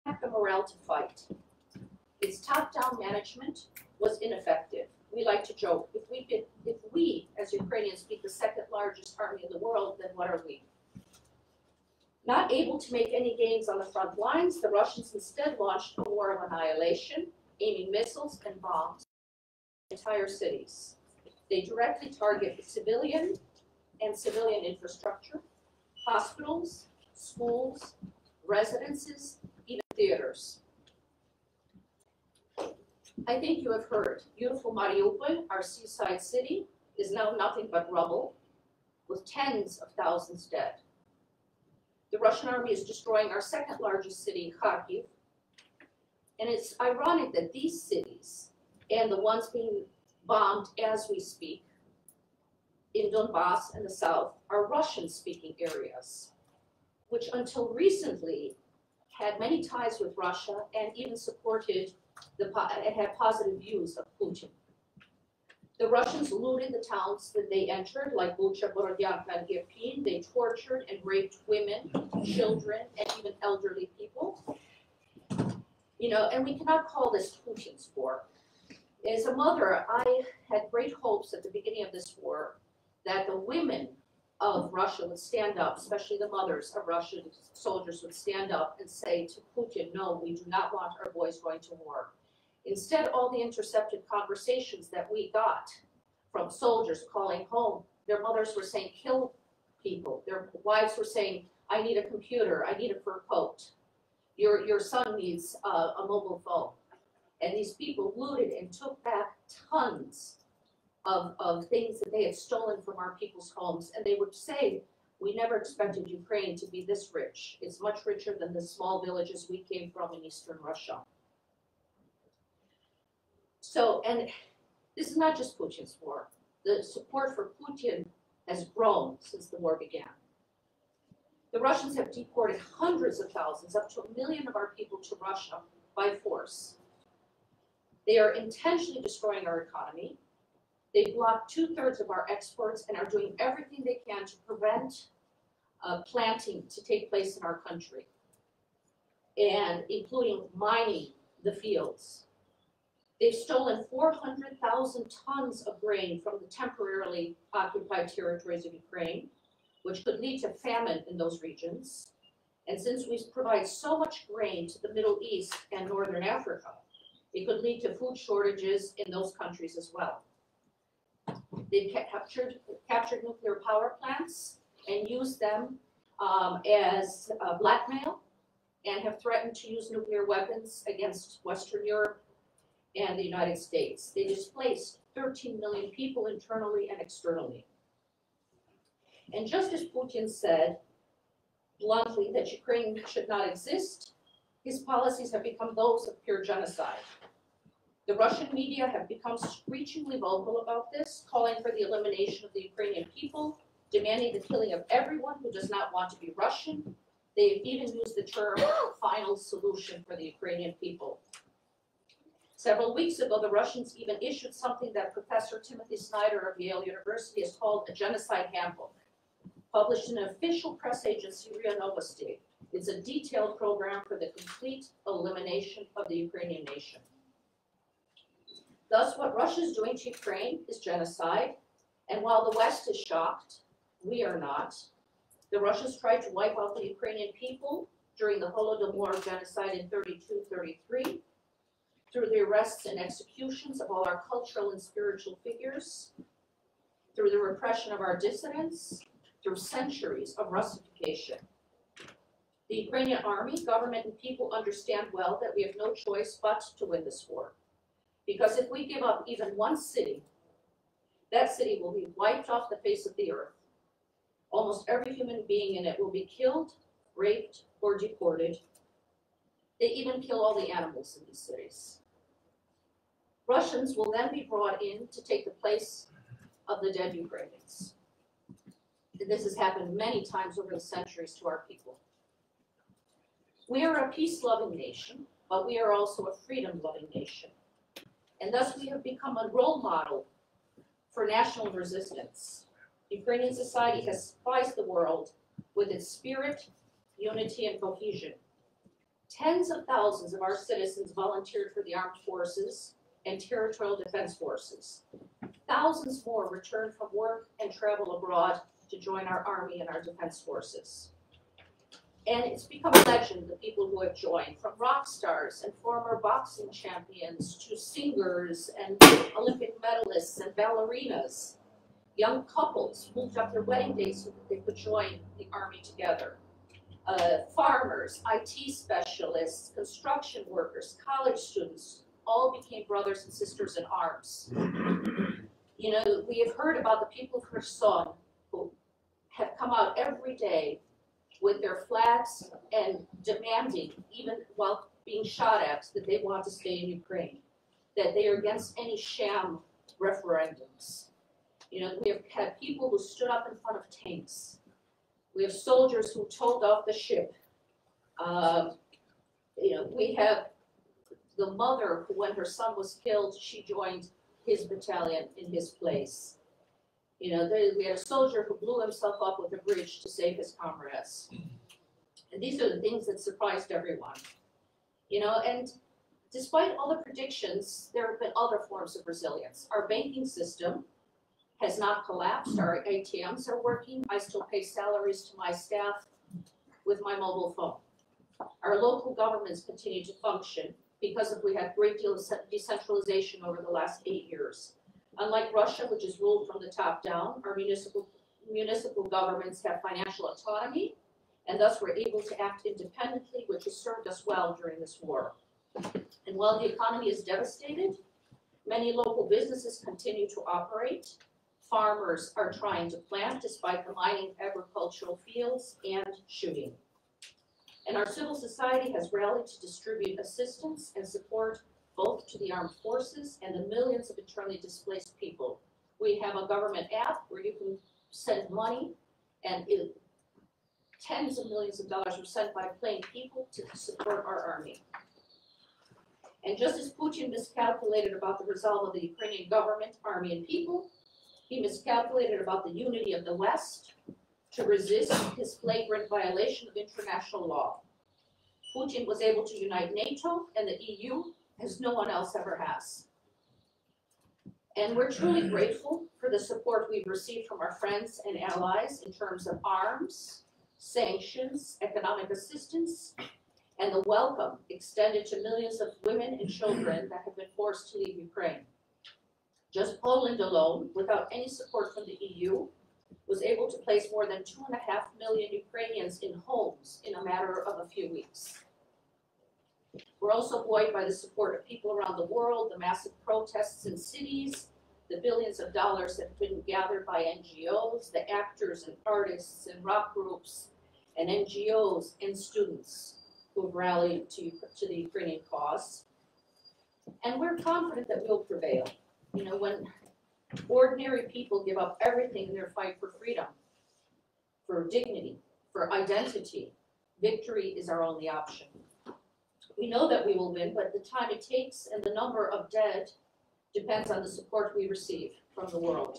have the morale to fight. Its top-down management was ineffective. We like to joke, if we as Ukrainians speak the second largest army in the world, then what are we? Not able to make any gains on the front lines, the Russians instead launched a war of annihilation, aiming missiles and bombs at entire cities. They directly target the civilian and civilian infrastructure, hospitals, schools, residences, even theaters. I think you have heard, beautiful Mariupol, our seaside city, is now nothing but rubble, with tens of thousands dead. The Russian army is destroying our second largest city, Kharkiv, and it's ironic that these cities, and the ones being bombed as we speak, in Donbass and the south, are Russian-speaking areas, which until recently had many ties with Russia and even supported and had positive views of Putin. The Russians looted the towns that they entered, like Bucha, Borodyanka, and Irpin. They tortured and raped women, children, and even elderly people. You know, and we cannot call this Putin's war. As a mother, I had great hopes at the beginning of this war that the women of Russia would stand up, especially the mothers of Russian soldiers would stand up and say to Putin, no, we do not want our boys going to war. Instead, all the intercepted conversations that we got from soldiers calling home, their mothers were saying, kill people. Their wives were saying, I need a computer, I need a fur coat. Your son needs a mobile phone. And these people looted and took back tons of things that they had stolen from our people's homes. And they would say, we never expected Ukraine to be this rich. It's much richer than the small villages we came from in Eastern Russia. So, and this is not just Putin's war. The support for Putin has grown since the war began. The Russians have deported hundreds of thousands, up to 1 million of our people to Russia by force. They are intentionally destroying our economy. They block 2/3 of our exports and are doing everything they can to prevent planting to take place in our country, and including mining the fields. They've stolen 400,000 tons of grain from the temporarily occupied territories of Ukraine, which could lead to famine in those regions. And since we provide so much grain to the Middle East and Northern Africa, it could lead to food shortages in those countries as well. They've captured nuclear power plants and used them as blackmail, and have threatened to use nuclear weapons against Western Europe and the United States. They displaced 13 million people internally and externally. And just as Putin said bluntly that Ukraine should not exist, his policies have become those of pure genocide. The Russian media have become screechingly vocal about this, calling for the elimination of the Ukrainian people, demanding the killing of everyone who does not want to be Russian. They've even used the term final solution for the Ukrainian people. Several weeks ago, the Russians even issued something that Professor Timothy Snyder of Yale University has called a genocide handbook, published in an official press agency, RIA Novosti. It's a detailed program for the complete elimination of the Ukrainian nation. Thus, what Russia is doing to Ukraine is genocide, and while the West is shocked, we are not. The Russians tried to wipe out the Ukrainian people during the Holodomor genocide in 32-33, through the arrests and executions of all our cultural and spiritual figures, through the repression of our dissidents, through centuries of Russification. The Ukrainian army, government, and people understand well that we have no choice but to win this war. Because if we give up even one city, that city will be wiped off the face of the earth. Almost every human being in it will be killed, raped, or deported. They even kill all the animals in these cities. Russians will then be brought in to take the place of the dead Ukrainians. And this has happened many times over the centuries to our people. We are a peace-loving nation, but we are also a freedom-loving nation. And thus we have become a role model for national resistance. Ukrainian society has surprised the world with its spirit, unity, and cohesion. Tens of thousands of our citizens volunteered for the armed forces and territorial defense forces. Thousands more returned from work and travel abroad to join our Army and our defense forces. And it's become a legend, the people who have joined, from rock stars and former boxing champions to singers and Olympic medalists and ballerinas. Young couples moved up their wedding dates so that they could join the Army together. Farmers, IT specialists, construction workers, college students, all became brothers and sisters in arms. You know, we have heard about the people of Kherson who have come out every day with their flags and demanding, even while being shot at, that they want to stay in Ukraine, that they are against any sham referendums. You know, we have had people who stood up in front of tanks. We have soldiers who told off the ship. You know, we have the mother who, when her son was killed, she joined his battalion in his place. You know, we had a soldier who blew himself up with a bridge to save his comrades. And these are the things that surprised everyone. You know, and despite all the predictions, there have been other forms of resilience. Our banking system has not collapsed. Our ATMs are working. I still pay salaries to my staff with my mobile phone. Our local governments continue to function because we had a great deal of decentralization over the last 8 years. Unlike Russia, which is ruled from the top down, our municipal governments have financial autonomy, and thus we're able to act independently, which has served us well during this war. And while the economy is devastated, many local businesses continue to operate. Farmers are trying to plant despite the mining agricultural fields and shooting. And our civil society has rallied to distribute assistance and support both to the armed forces and the millions of internally displaced people. We have a government app where you can send money, and tens of millions of dollars were sent by plain people to support our army. And just as Putin miscalculated about the resolve of the Ukrainian government, army, and people, he miscalculated about the unity of the West to resist his flagrant violation of international law. Putin was able to unite NATO and the EU as no one else ever has. And we're truly grateful for the support we've received from our friends and allies in terms of arms, sanctions, economic assistance, and the welcome extended to millions of women and children that have been forced to leave Ukraine. Just Poland alone, without any support from the EU, was able to place more than 2.5 million Ukrainians in homes in a matter of a few weeks. We're also buoyed by the support of people around the world, the massive protests in cities, the billions of dollars that have been gathered by NGOs, the actors and artists and rock groups and NGOs and students who have rallied to the Ukrainian cause. And we're confident that we'll prevail. You know, when ordinary people give up everything in their fight for freedom, for dignity, for identity, victory is our only option. We know that we will win, but the time it takes and the number of dead depends on the support we receive from the world.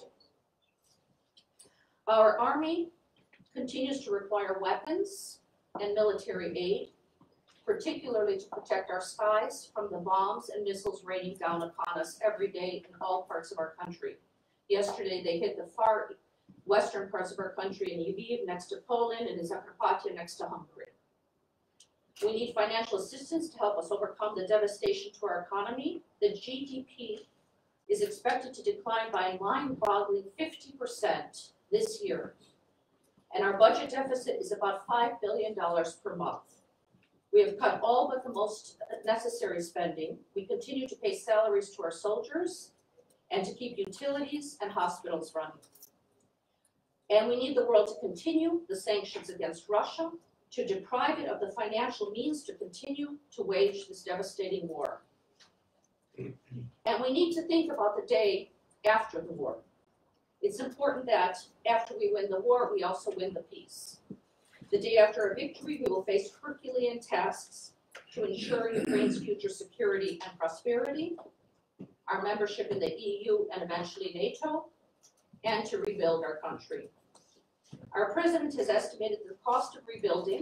Our army continues to require weapons and military aid, particularly to protect our skies from the bombs and missiles raining down upon us every day in all parts of our country. Yesterday, they hit the far western parts of our country in Lviv next to Poland and in Zakarpattia next to Hungary. We need financial assistance to help us overcome the devastation to our economy. The GDP is expected to decline by a mind-boggling 50% this year. And our budget deficit is about $5 billion per month. We have cut all but the most necessary spending. We continue to pay salaries to our soldiers and to keep utilities and hospitals running. And we need the world to continue the sanctions against Russia, to deprive it of the financial means to continue to wage this devastating war. And we need to think about the day after the war. It's important that after we win the war, we also win the peace. The day after a victory, we will face Herculean tasks to ensure Ukraine's future security and prosperity, our membership in the EU and eventually NATO, and to rebuild our country. Our president has estimated the cost of rebuilding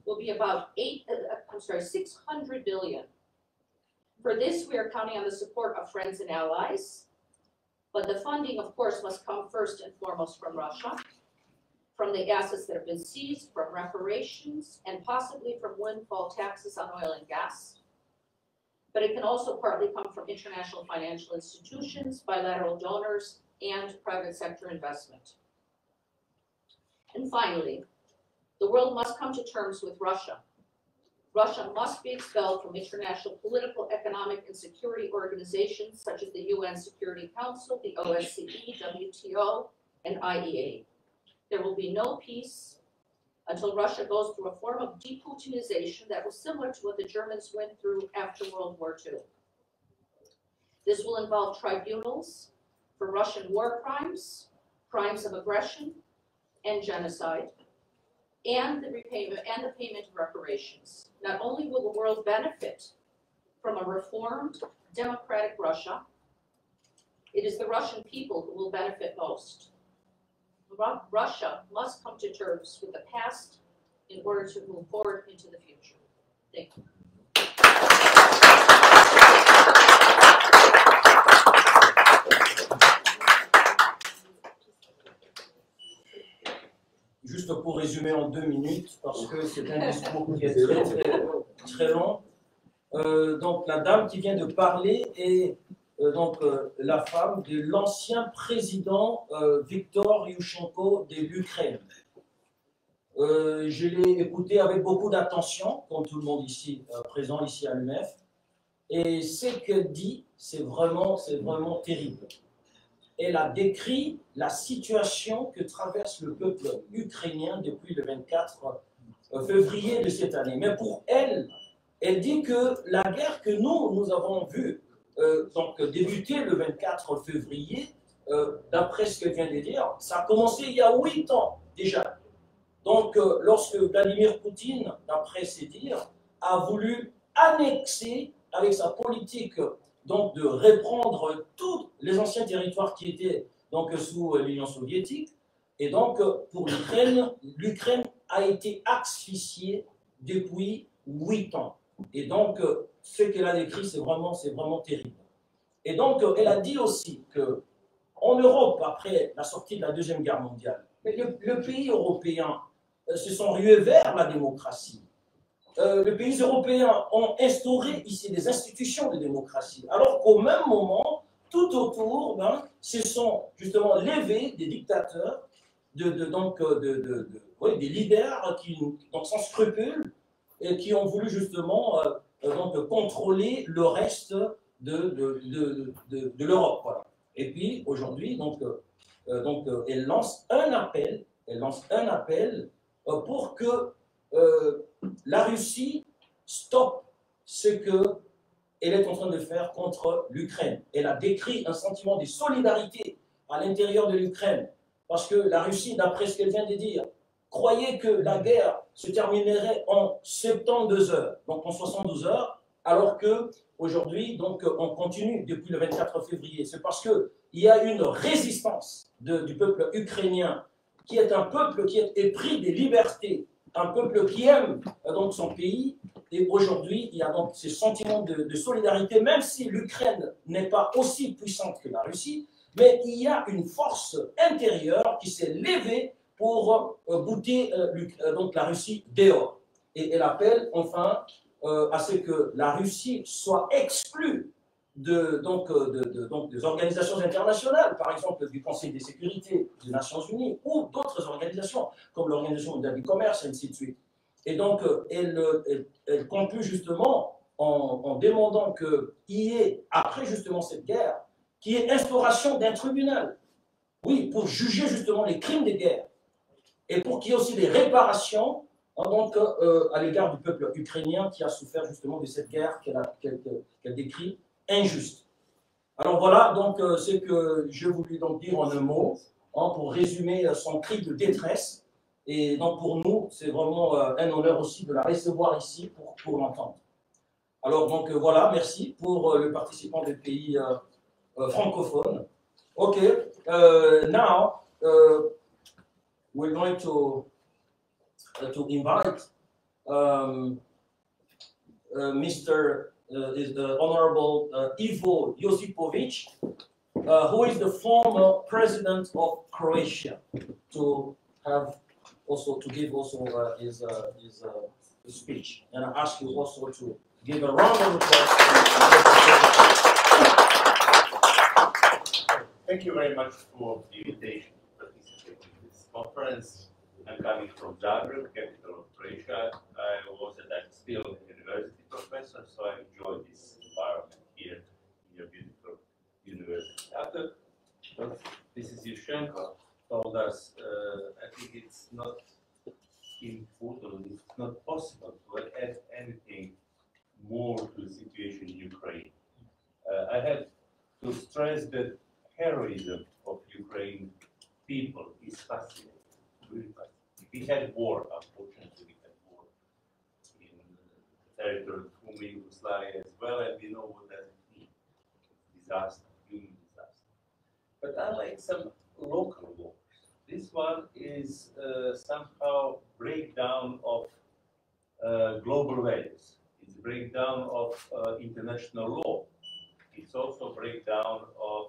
will be about 600 billion. For this, we are counting on the support of friends and allies, but the funding, of course, must come first and foremost from Russia, from the assets that have been seized, from reparations, and possibly from windfall taxes on oil and gas. But it can also partly come from international financial institutions, bilateral donors, and private sector investment. And finally, the world must come to terms with Russia. Russia must be expelled from international political, economic, and security organizations such as the UN Security Council, the OSCE, WTO, and IEA. There will be no peace until Russia goes through a form of de-Putinization that was similar to what the Germans went through after World War II. This will involve tribunals for Russian war crimes, crimes of aggression, and genocide, and the payment of reparations. Not only will the world benefit from a reformed, democratic Russia, it is the Russian people who will benefit most. Russia must come to terms with the past in order to move forward into the future. Thank you. Juste pour résumer en 2 minutes, parce que c'est un discours qui est très long. Donc la dame qui vient de parler est la femme de l'ancien président Viktor Yushchenko de l'Ukraine. Je l'ai écouté avec beaucoup d'attention, comme tout le monde ici présent ici à l'UMF, et ce qu'elle dit, c'est vraiment terrible. Elle a décrit la situation que traverse le peuple ukrainien depuis le 24 février de cette année. Mais pour elle, elle dit que la guerre que nous avons vue débuter le 24 février, d'après ce qu'elle vient de dire, ça a commencé il y a 8 ans déjà. Donc, lorsque Vladimir Poutine, d'après ses dires, a voulu annexer avec sa politique donc de reprendre tous les anciens territoires qui étaient donc sous l'Union soviétique, et donc pour l'Ukraine a été asphyxiée depuis 8 ans. Et donc, ce qu'elle a décrit, c'est vraiment terrible. Et donc, elle a dit aussi qu'en Europe, après la sortie de la Deuxième Guerre mondiale, les pays européens se sont rués vers la démocratie. Les pays européens ont instauré ici des institutions de démocratie, alors qu'au même moment, tout autour, se sont justement levés des dictateurs, des leaders qui, sans scrupules, et qui ont voulu justement contrôler le reste de l'Europe. Voilà. Et puis aujourd'hui, elle lance un appel, pour que la Russie stoppe ce qu'elle est en train de faire contre l'Ukraine. Elle a décrit un sentiment de solidarité à l'intérieur de l'Ukraine, parce que la Russie, d'après ce qu'elle vient de dire, croyait que la guerre se terminerait en 72 heures, donc en 72 heures, alors qu'aujourd'hui, on continue depuis le 24 février. C'est parce qu'il y a une résistance du peuple ukrainien, qui est un peuple qui est épris des libertés, un peuple qui aime donc son pays, et aujourd'hui il y a donc ce sentiment de solidarité, même si l'Ukraine n'est pas aussi puissante que la Russie, mais il y a une force intérieure qui s'est levée pour bouter la Russie dehors. Et elle appelle enfin à ce que la Russie soit exclue des organisations internationales, par exemple du Conseil de sécurité des Nations Unies ou d'autres organisations, comme l'Organisation mondiale du commerce, et ainsi de suite. Et donc, elle conclut justement en demandant qu'il y ait, après justement cette guerre, qu'il y ait instauration d'un tribunal, oui, pour juger justement les crimes de guerre, et pour qu'il y ait aussi des réparations à l'égard du peuple ukrainien qui a souffert justement de cette guerre qu'elle décrit injuste. Alors voilà donc ce que je voulais donc dire en un mot, pour résumer son cri de détresse. Et donc pour nous, c'est vraiment un honneur aussi de la recevoir ici pour l'entendre. Alors donc voilà, merci pour le participant des pays francophones. Ok, now we're going to invite Mr. Is the Honorable Ivo Josipovic, who is the former president of Croatia, to have also to give also his speech. And I ask you also to give a round of applause. Thank you very much for the invitation to participate in this conference. I'm coming from Zagreb, capital of Croatia. I was and I'm still a university professor, so I enjoy this environment here in your beautiful university. After what Mrs. Yushchenko told us, I think it's not important, it's not possible to add anything more to the situation in Ukraine. I have to stress that heroism of Ukraine people is fascinating, really fascinating. We had war, unfortunately, we had war in the territory of former Yugoslavia as well, and we know what that means. Disaster, human disaster. But unlike some local wars, this one is somehow breakdown of global values. It's a breakdown of international law. It's also a breakdown of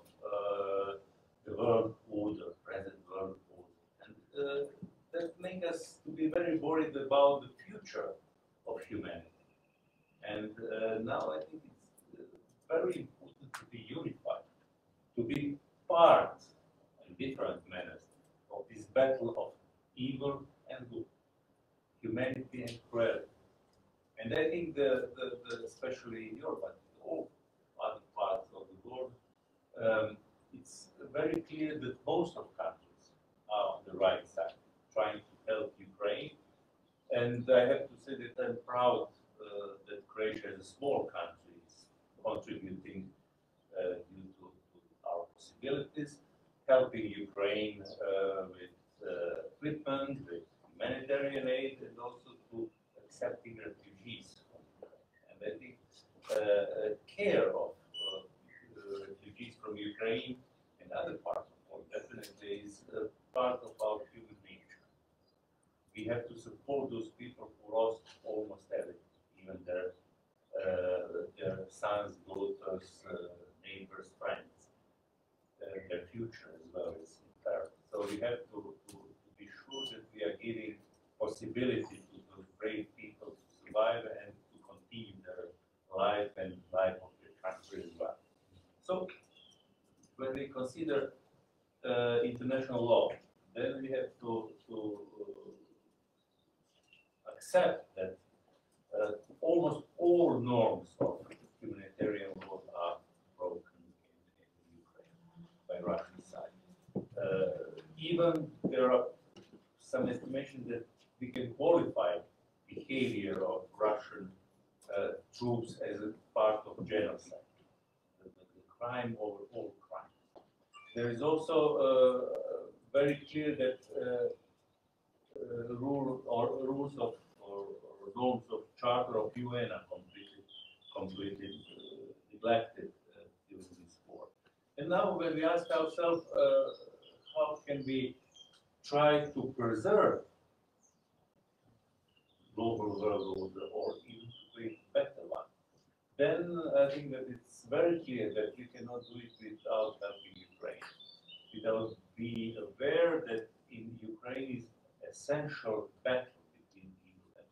the world order, present world order. And that makes us to be very worried about the future of humanity. And now I think it's very important to be unified, to be part in different manners of this battle of evil and good, humanity and cruelty. And I think especially in Europe, but all other parts of the world, it's very clear that most of countries are on the right side, trying to help Ukraine. And I have to say that I'm proud that Croatia, as a small country, is contributing due to our possibilities, helping Ukraine with equipment, with humanitarian aid, and also to accepting refugees. And I think care of refugees from Ukraine and other parts of the world definitely is part of our human nature. We have to support those people who lost almost everything, even their sons, daughters, neighbors, friends, their future as well as parents. So we have to be sure that we are giving possibility to those brave people to survive and to continue their life and life of the country as well. So when we consider international law, then we have to accept that almost all norms of humanitarian law are broken in Ukraine by Russian side. Even there are some estimation that we can qualify behavior of Russian troops as a part of genocide, the crime over all crimes. There is also very clear that rules of or norms of Charter of UN are completely neglected during this war. And now, when we ask ourselves how can we try to preserve global world order or even to create a better one, then I think that it's very clear that we cannot do it without helping Ukraine, without being aware that in Ukraine is essential battle between evil and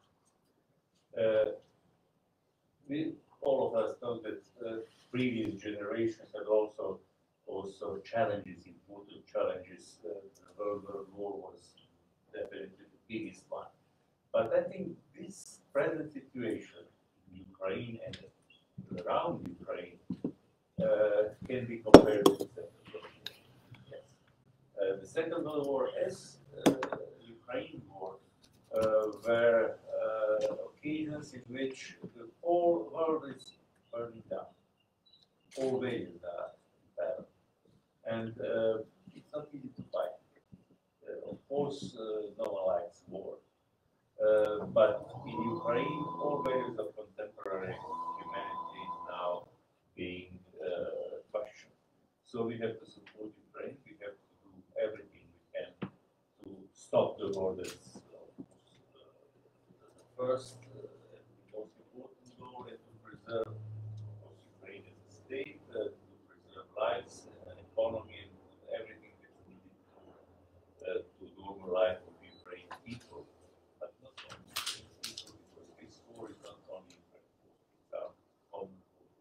good. All of us know that previous generations had also challenges, important challenges. The World War was definitely the biggest one. But I think this present situation in Ukraine and around Ukraine can be compared to the Second World War. Yes. The Second World War, as Ukraine war, were occasions in which the whole world is burning down. All values are bad. And it's not easy to fight. Of course, no one likes war. But in Ukraine, all values of contemporary humanity is now being questioned. So we have to support Ukraine. We have to do everything we can to stop the borders of first and most important goal is to preserve, of course, Ukraine as a state, to preserve lives, economy, and everything that's needed to normalize of Ukrainian people. But not only Ukrainian people, because this war is not only Ukraine, it's our common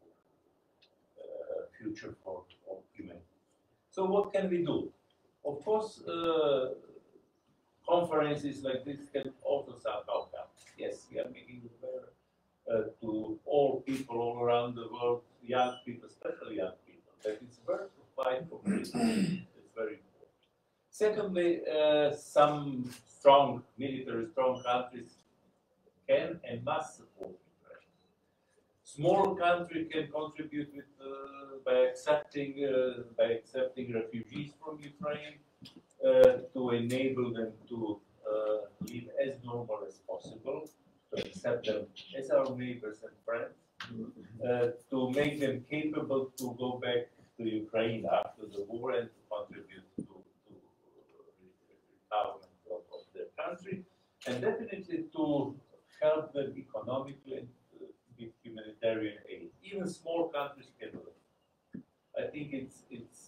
future for all humanity. So what can we do? Of course, conferences like this can also somehow help. Yes, we are making it aware to all people all around the world, young people, especially young people, that it's worth to fight for freedom. It's very important. Secondly, some military strong countries can and must support Ukraine. Small country can contribute with, by accepting refugees from Ukraine, to enable them to live as normal as possible, to accept them as our neighbors and friends, to make them capable to go back to Ukraine after the war and to contribute to empowerment of their country, and definitely to help them economically and give humanitarian aid. Even small countries can do it. I think it's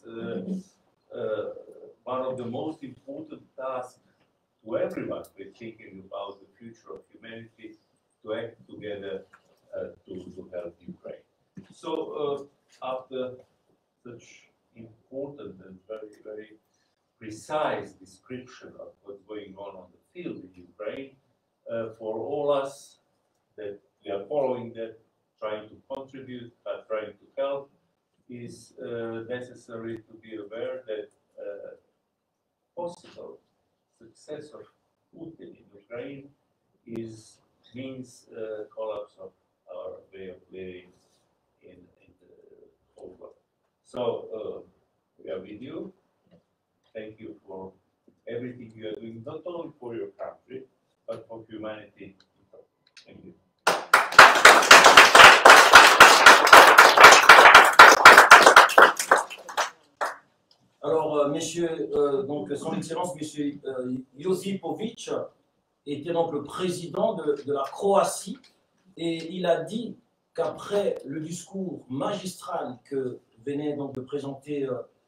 one of the most important tasks to everyone we're thinking about the future of humanity, to act together to help Ukraine. So after such important and very, very precise description of what's going on the field in Ukraine, for all us that we are following that, trying to contribute, trying to help, is necessary to be aware that possible success of Putin in Ukraine means collapse of our way of living in the whole world. So we are with you. Thank you for everything you are doing, not only for your country, but for humanity. Thank you. Alors, messieurs, donc son Excellence, monsieur Josipovic, était donc le président de la Croatie, et il a dit qu'après le discours magistral que venait donc de présenter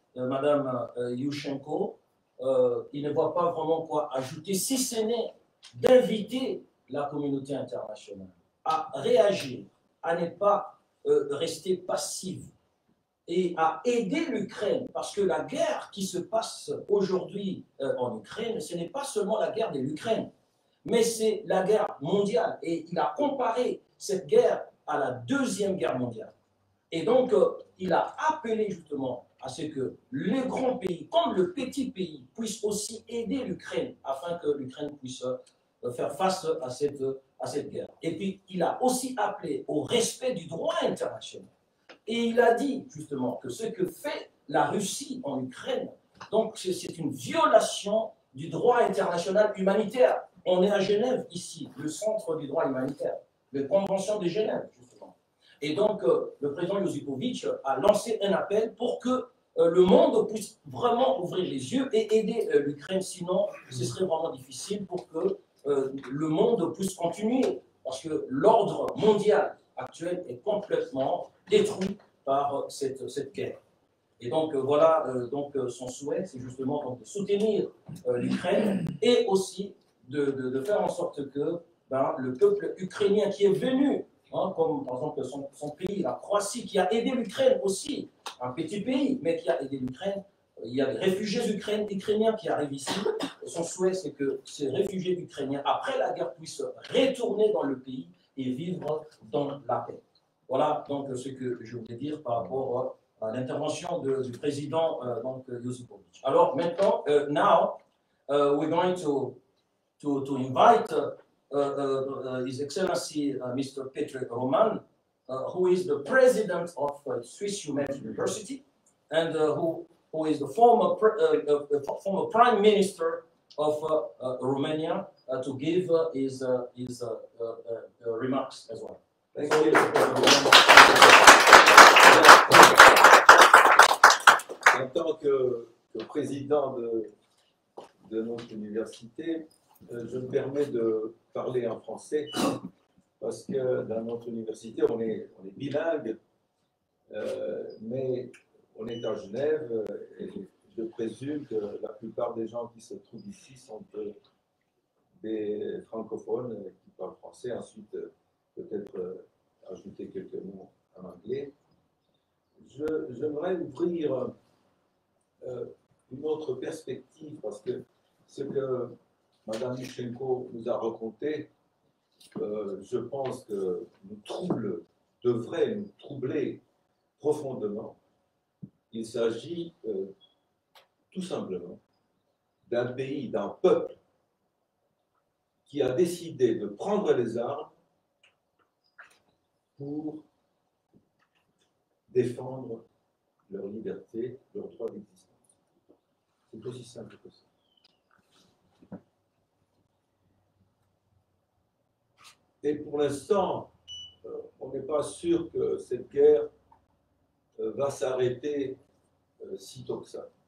Madame Yushchenko, il ne voit pas vraiment quoi ajouter, si ce n'est d'inviter la communauté internationale à réagir, à ne pas rester passive et à aider l'Ukraine, parce que la guerre qui se passe aujourd'hui en Ukraine, ce n'est pas seulement la guerre de l'Ukraine, mais c'est la guerre mondiale. Et il a comparé cette guerre à la Deuxième Guerre mondiale. Et donc, il a appelé justement à ce que les grands pays, comme le petit pays, puissent aussi aider l'Ukraine, afin que l'Ukraine puisse faire face à cette guerre. Et puis, il a aussi appelé au respect du droit international. Et il a dit justement que ce que fait la Russie en Ukraine, donc c'est une violation du droit international humanitaire. On est à Genève ici, le centre du droit humanitaire, la Convention de Genève justement. Et donc le président Josipovic a lancé un appel pour que le monde puisse vraiment ouvrir les yeux et aider l'Ukraine, sinon ce serait vraiment difficile pour que le monde puisse continuer, parce que l'ordre mondial actuel est complètement détruit par cette guerre. Et donc voilà, son souhait, c'est justement donc, de soutenir l'Ukraine et aussi de faire en sorte que le peuple ukrainien qui est venu, comme par exemple son pays, la Croatie, qui a aidé l'Ukraine aussi, un petit pays, mais qui a aidé l'Ukraine. Il y a des réfugiés ukrainiens qui arrivent ici. Et son souhait, c'est que ces réfugiés ukrainiens, après la guerre, puissent retourner dans le pays et vivre dans la paix. Voilà donc ce que je voulais dire par rapport à l'intervention du président Josipovic. Alors maintenant, now we're going to invite His Excellency Mr. Petr Roman, who is the president of Swiss Humanity University and who is the former prime minister of Romania, to give his remarks as well. Thank you. En tant que président de notre université, Je me permets de parler en français parce que dans notre université, on est bilingue, mais on est à Genève et je présume que la plupart des gens qui se trouvent ici sont des francophones qui parlent français. Ensuite, peut-être ajouter quelques mots en anglais. J'aimerais ouvrir une autre perspective parce que ce que Mme Yushchenko nous a raconté, je pense que devrait nous troubler profondément. Il s'agit tout simplement d'un pays, d'un peuple qui a décidé de prendre les armes pour défendre leur liberté, leur droit d'existence. C'est aussi simple que ça. Et pour l'instant, on n'est pas sûr que cette guerre va s'arrêter sitôt que ça.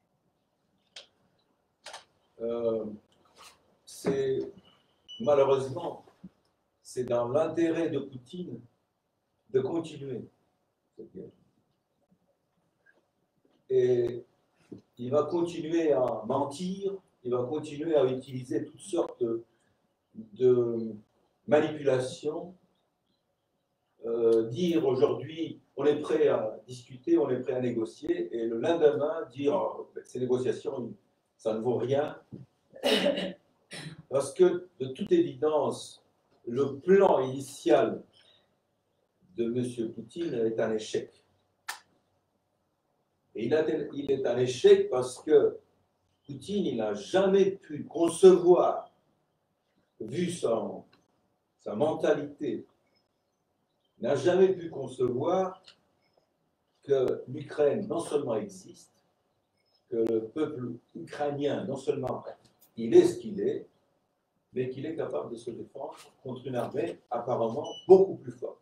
Malheureusement, c'est dans l'intérêt de Poutine de continuer cette guerre. Et il va continuer à mentir, il va continuer à utiliser toutes sortes de manipulations, dire aujourd'hui on est prêt à discuter, on est prêt à négocier, et le lendemain dire ces négociations ça ne vaut rien, parce que de toute évidence le plan initial de M. Poutine est un échec. Et il est un échec parce que Poutine, il n'a jamais pu concevoir, vu sa mentalité, n'a jamais pu concevoir que l'Ukraine non seulement existe, que le peuple ukrainien, non seulement il est ce qu'il est, mais qu'il est capable de se défendre contre une armée apparemment beaucoup plus forte.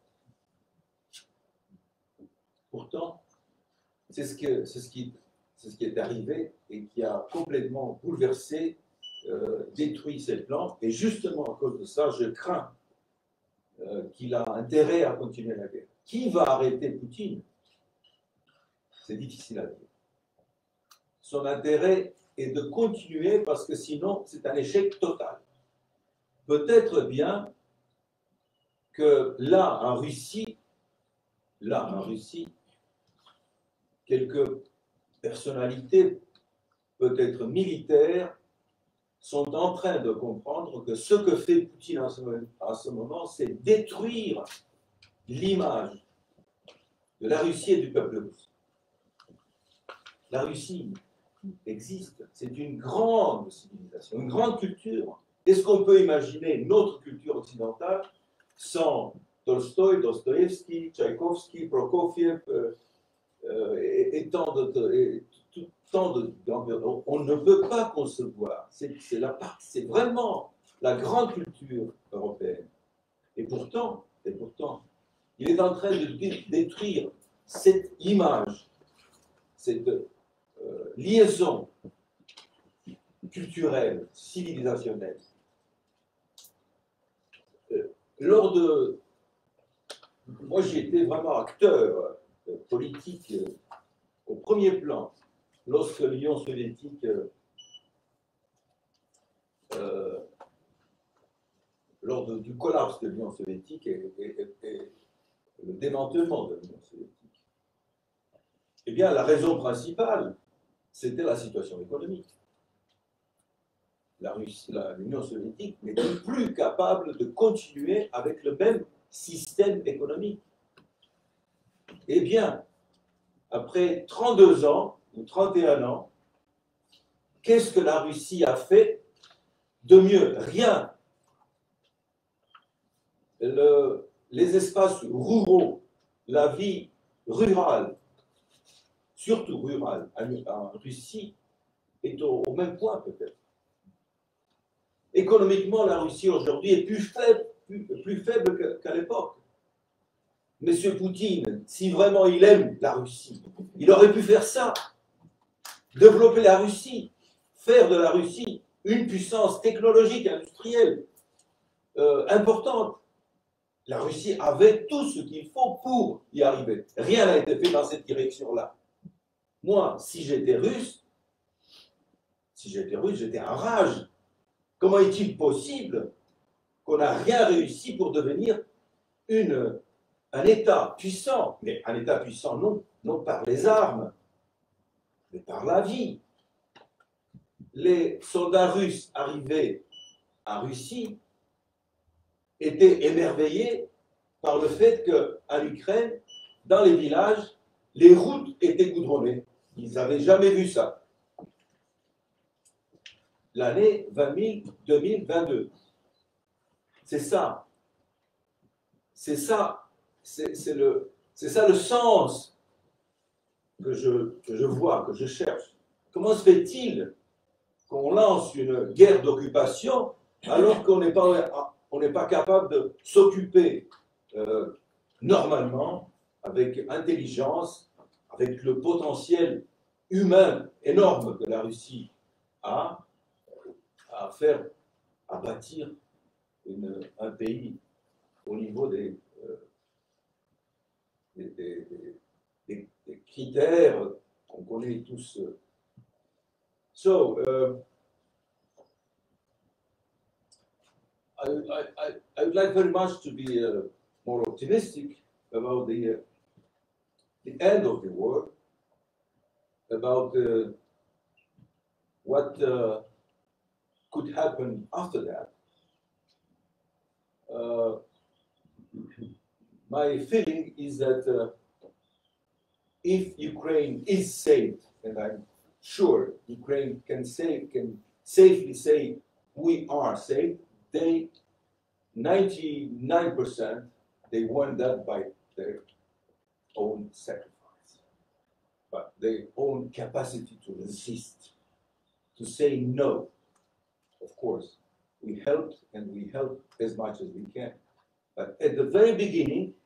Pourtant, c'est ce qui est arrivé et qui a complètement bouleversé, détruit ses plans. Et justement à cause de ça, je crains qu'il a intérêt à continuer la guerre. Qui va arrêter Poutine? C'est difficile à dire. Son intérêt est de continuer parce que sinon, c'est un échec total. Peut-être bien que là, en Russie, quelques personnalités, peut-être militaires, sont en train de comprendre que ce que fait Poutine en ce moment, c'est détruire l'image de la Russie et du peuple russe. La Russie existe, c'est une grande civilisation, une grande culture. Est-ce qu'on peut imaginer notre culture occidentale sans Tolstoï, Dostoïevski, Tchaïkovski, Prokofiev et tant de... On ne peut pas concevoir. C'est vraiment la grande culture européenne. Et pourtant, il est en train de détruire cette image, cette liaison culturelle, civilisationnelle. Moi, j'ai été vraiment acteur politique au premier plan lorsque l'Union soviétique, lors du collapse de l'Union soviétique et le démantèlement de l'Union soviétique. Eh bien, la raison principale, c'était la situation économique. L'Union soviétique n'était plus capable de continuer avec le même système économique. Eh bien, après 32 ans ou 31 ans, qu'est-ce que la Russie a fait de mieux? Rien. Les espaces ruraux, la vie rurale, surtout rurale, en Russie, est au même point peut-être. Économiquement, la Russie aujourd'hui est plus faible qu'à l'époque. Monsieur Poutine, si vraiment il aime la Russie, il aurait pu faire ça. Développer la Russie, faire de la Russie une puissance technologique, industrielle importante. La Russie avait tout ce qu'il faut pour y arriver. Rien n'a été fait dans cette direction-là. Moi, si j'étais russe, j'étais en rage. Comment est-il possible qu'on n'a rien réussi pour devenir un État puissant, mais un État puissant non par les armes, mais par la vie. Les soldats russes arrivés en Russie étaient émerveillés par le fait qu'en Ukraine, dans les villages, les routes étaient goudronnées. Ils n'avaient jamais vu ça. L'année 2022. C'est ça. C'est ça. C'est ça le sens que je vois, que je cherche. Comment se fait-il qu'on lance une guerre d'occupation alors qu'on n'est pas capable de s'occuper normalement, avec intelligence, avec le potentiel humain énorme que la Russie a, à bâtir un pays au niveau des critères qu'on connaît tous. So, I would like very much to be more optimistic about the end of the war, about what could happen after that. My feeling is that if Ukraine is saved, and I'm sure Ukraine can safely say we are saved, 99% they won that by their own sacrifice, but their own capacity to resist, to say no. Of course, we helped and we help as much as we can. But at the very beginning,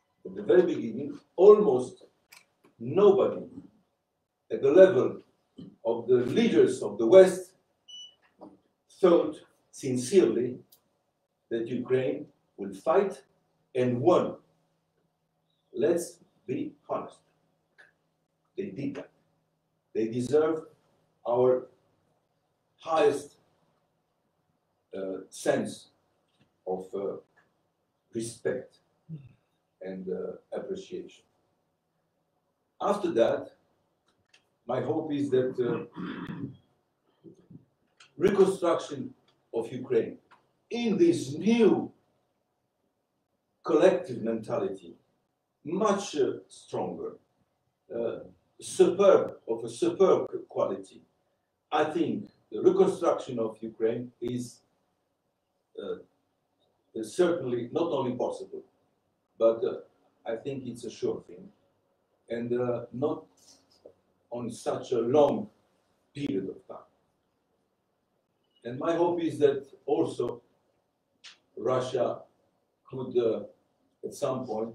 almost nobody at the level of the leaders of the West thought sincerely that Ukraine will fight and won. Let's be honest. They did that. They deserve our highest sense of respect and appreciation. After that, my hope is that reconstruction of Ukraine in this new collective mentality, much stronger, superb quality. I think the reconstruction of Ukraine is certainly not only possible, but I think it's a sure thing, and not on such a long period of time. And my hope is that also Russia could, at some point,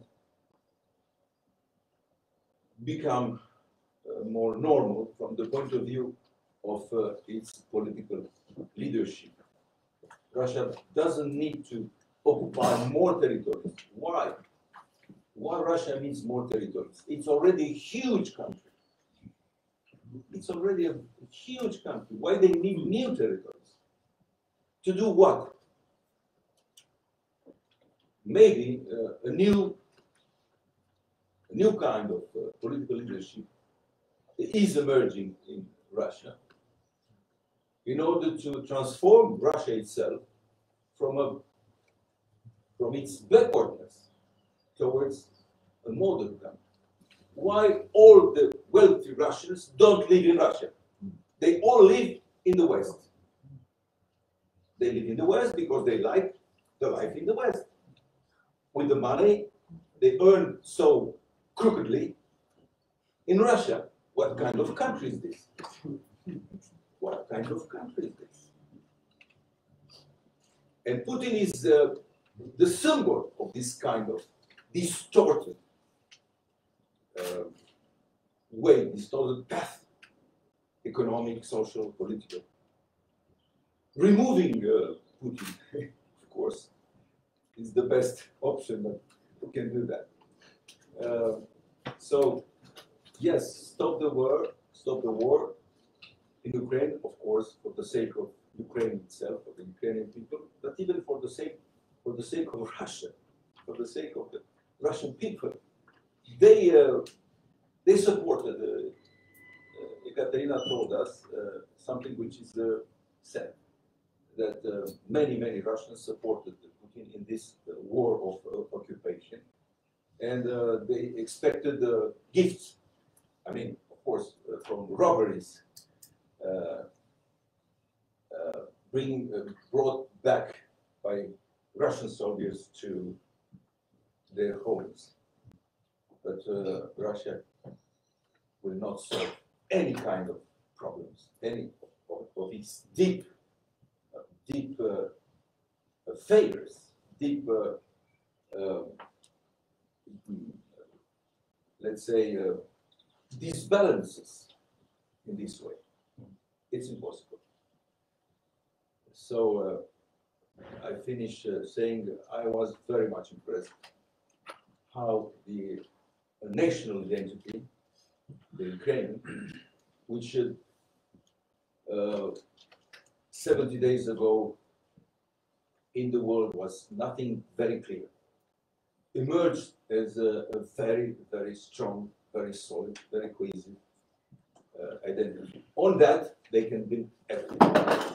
become more normal from the point of view of its political leadership. Russia doesn't need to occupy more territories. Why? Why Russia needs more territories? It's already a huge country. It's already a huge country. Why they need new territories? To do what? Maybe a new kind of political leadership is emerging in Russia in order to transform Russia itself from its backwardness towards a modern country. Why all the wealthy Russians don't live in Russia? They all live in the West. They live in the West because they like the life in the West. With the money they earn so crookedly in Russia. What kind of country is this? What kind of country is this? And Putin is the symbol of this kind of distorted way, distorted path, economic, social, political. removing Putin, of course, is the best option that we can do that. So, yes, stop the war in Ukraine, of course, for the sake of Ukraine itself, for the Ukrainian people, but even for the sake of Russia, for the sake of the Russian people. They supported. Ekaterina told us something which is sad, that many Russians supported Putin in this war of occupation, and they expected gifts. I mean, of course, from robberies, brought back by Russian soldiers to their homes. But Russia will not solve any kind of problems, any of its deep failures, deep, let's say, disbalances in this way. It's impossible. So I finish saying I was very much impressed how the national identity, the Ukrainian, which 70 days ago in the world was nothing very clear, emerged as a very strong, very solid, very cohesive identity. On that, they can build everything.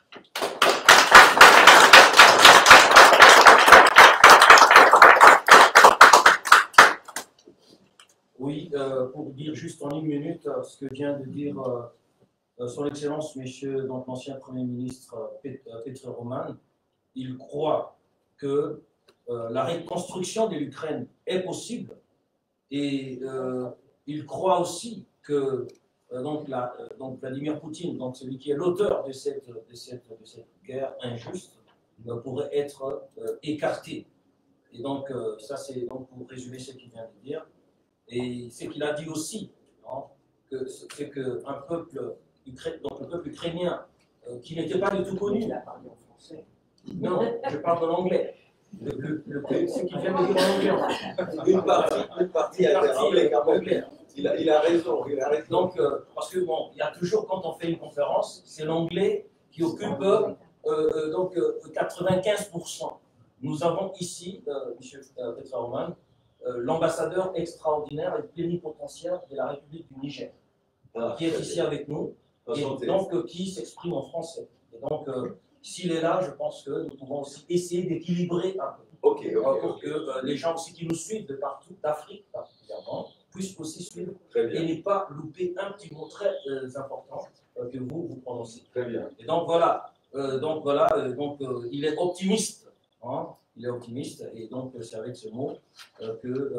Oui, pour dire juste en une minute ce que vient de dire son Excellence, Monsieur, donc l'ancien Premier ministre Petr Roman, il croit que la reconstruction de l'Ukraine est possible et il croit aussi que donc Vladimir Poutine, donc celui qui est l'auteur de cette guerre injuste, pourrait être écarté. Et donc ça c'est donc pour résumer ce qu'il vient de dire. Et ce qu'il a dit aussi, hein, c'est qu'un peuple, donc le peuple ukrainien, qui n'était pas du tout connu. Il a parlé en français. Non, je parle en anglais. Ce qu'il vient de dire en anglais. Une partie a été anglais quand même. Il a raison. Donc, parce que bon, il y a toujours, quand on fait une conférence, c'est l'anglais qui occupe donc 95%. Nous avons ici, M. Petr Roman, l'ambassadeur extraordinaire et plénipotentiaire de la République du Niger, qui est ici avec nous, et donc qui s'exprime en français. Et donc, s'il est là, je pense que nous pouvons aussi essayer d'équilibrer un peu, pour que les gens aussi qui nous suivent de partout, d'Afrique particulièrement, puissent aussi suivre et ne pas louper un petit mot très important que vous prononcez. Très bien. Et donc voilà, il est optimiste. Hein, il est optimiste et donc c'est avec ce mot que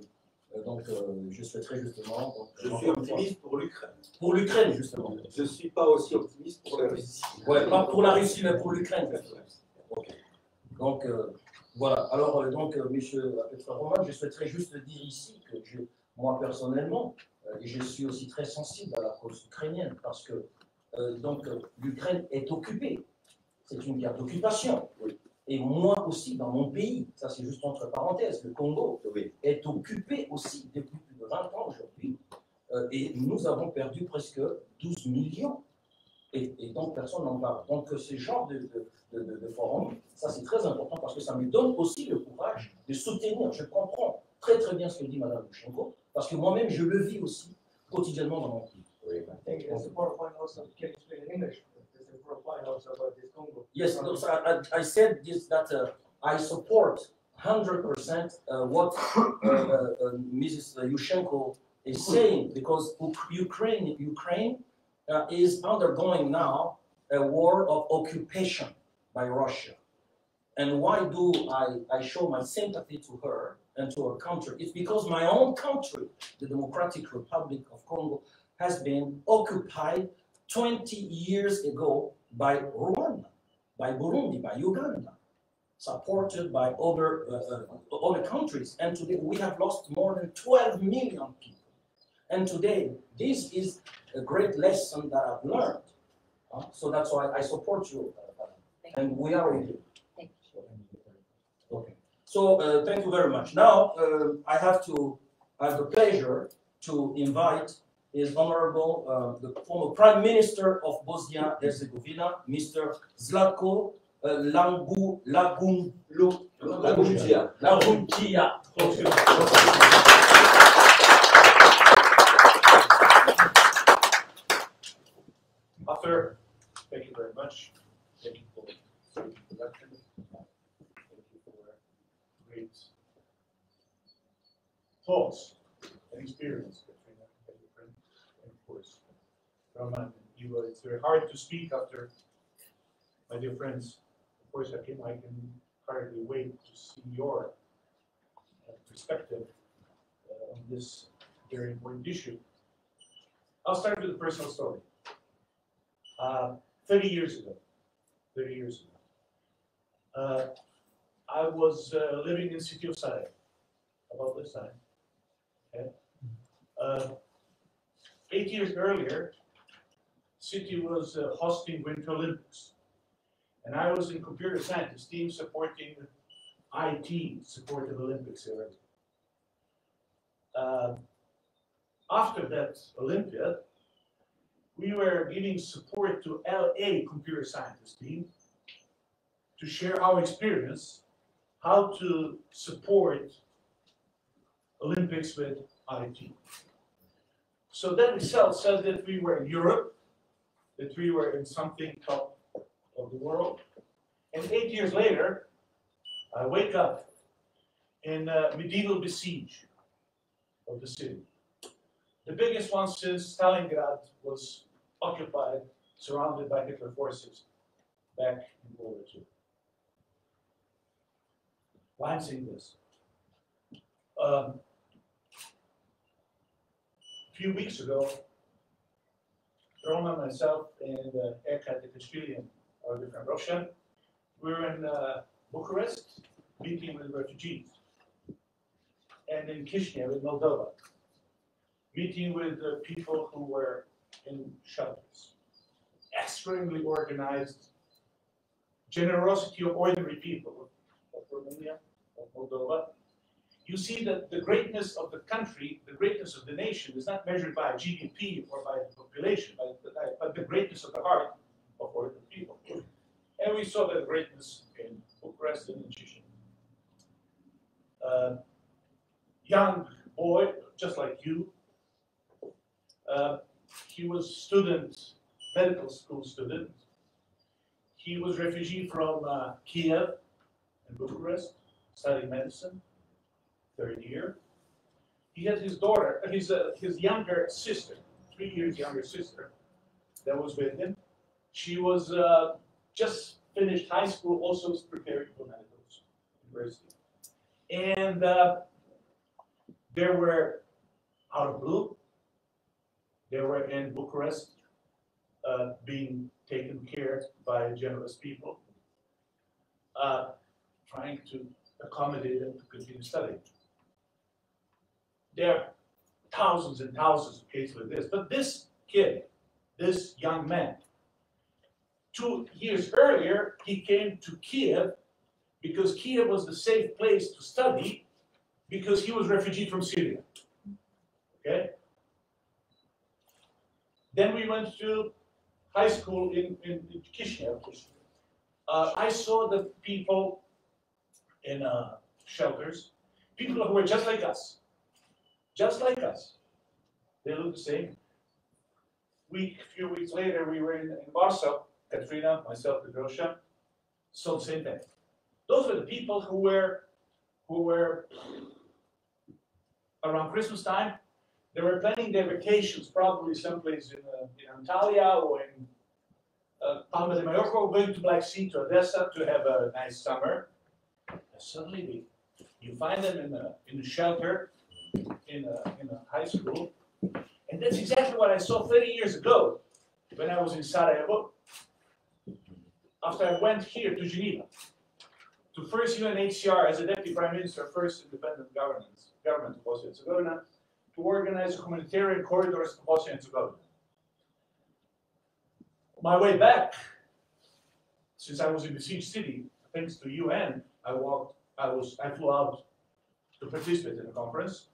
je souhaiterais justement. Je suis optimiste pour l'Ukraine. Pour l'Ukraine justement. Je ne suis pas aussi optimiste pour la Russie. Ouais, pas pour la Russie mais pour l'Ukraine. Okay. Donc voilà. Alors Monsieur Petr Roman, je souhaiterais juste dire ici que moi personnellement, et je suis aussi très sensible à la cause ukrainienne parce que l'Ukraine est occupée. C'est une guerre d'occupation. Oui. Et moi aussi, dans mon pays, ça c'est juste entre parenthèses, le Congo est occupé aussi depuis plus de 20 ans aujourd'hui. Et nous avons perdu presque 12 millions. Et donc personne n'en parle. Donc ce genre de forum, ça c'est très important parce que ça me donne aussi le courage de soutenir. Je comprends très bien ce que dit Mme Lushenko, parce que moi-même je le vis aussi quotidiennement dans mon pays. Oui. Yes, so I said this that I support 100% what Mrs. Yushchenko is saying because Ukraine is undergoing now a war of occupation by Russia. And why do I show my sympathy to her and to her country? It's because my own country, the Democratic Republic of Congo, has been occupied 20 years ago by Rwanda, by Burundi, by Uganda, supported by other countries. And today we have lost more than 12 million people. And today, this is a great lesson that I've learned. So that's why I support you, Thank and we are with you. Thank Okay. So thank you very much. Now I have the pleasure to invite His Honorable the former Prime Minister of Bosnia Herzegovina, Mr. Zlatko Lagungia. Lagungia. Arthur, thank you very much. Thank you for the introduction. Thank you for great thoughts and experience, Katrina, and your friend, and of course, Roman and Ivo. It's very hard to speak after my dear friends. Of course, I can hardly wait to see your perspective on this very important issue. I'll start with a personal story. 30 years ago, I was living in the city of Sarajevo, about this time. Okay? 8 years earlier, city was hosting Winter Olympics. And I was in computer science team supporting IT, supporting Olympics already. After that Olympiad, we were giving support to LA computer scientist team to share our experience how to support Olympics with IT. So that itself says that we were in Europe, that we were in something top of the world. And 8 years later, I wake up in a medieval besiege of the city. The biggest one since Stalingrad was occupied, surrounded by Hitler forces back in World War II. Why I'm saying this? A few weeks ago, Roma, myself, and Erkat the Castilian, our different Russian, we were in Bucharest meeting with refugees, and in Chisinau in Moldova, meeting with people who were in shelters. Extremely organized, generosity of ordinary people of Romania, of Moldova. You see that the greatness of the country, the greatness of the nation is not measured by GDP or by the population, but the greatness of the heart of ordinary people. And we saw that greatness in Bucharest and in Chisinau. Young boy, just like you, he was student, medical school student. He was refugee from Kiev and Bucharest, studying medicine, third year. He had his daughter, his younger sister, 3 years younger sister, that was with him. She was just finished high school, also was preparing for medical university. And they were out of blue. They were in Bucharest, being taken care by generous people, trying to accommodate them to continue studying. There are thousands and thousands of cases like this, but this kid, this young man, 2 years earlier, he came to Kiev because Kiev was the safe place to study because he was a refugee from Syria. Okay? Then we went to high school in Chisinau. I saw the people in shelters, people who were just like us. Just like us. They look the same. A few weeks later, we were in Warsaw, Katrina, myself, and Rosha, so the same thing. Those were the people who were around Christmas time. They were planning their vacations, probably someplace in Antalya or in Palma de Mallorca, or going to Black Sea to Odessa to have a nice summer. And suddenly, you find them in a shelter in a high school, and that's exactly what I saw 30 years ago when I was in Sarajevo. After I went here to Geneva, to first UNHCR as a deputy prime minister, first independent government of Bosnia and Herzegovina, to organize humanitarian corridors to Bosnia and Herzegovina. my way back, since I was in the siege city, thanks to UN, I flew out to participate in the conference.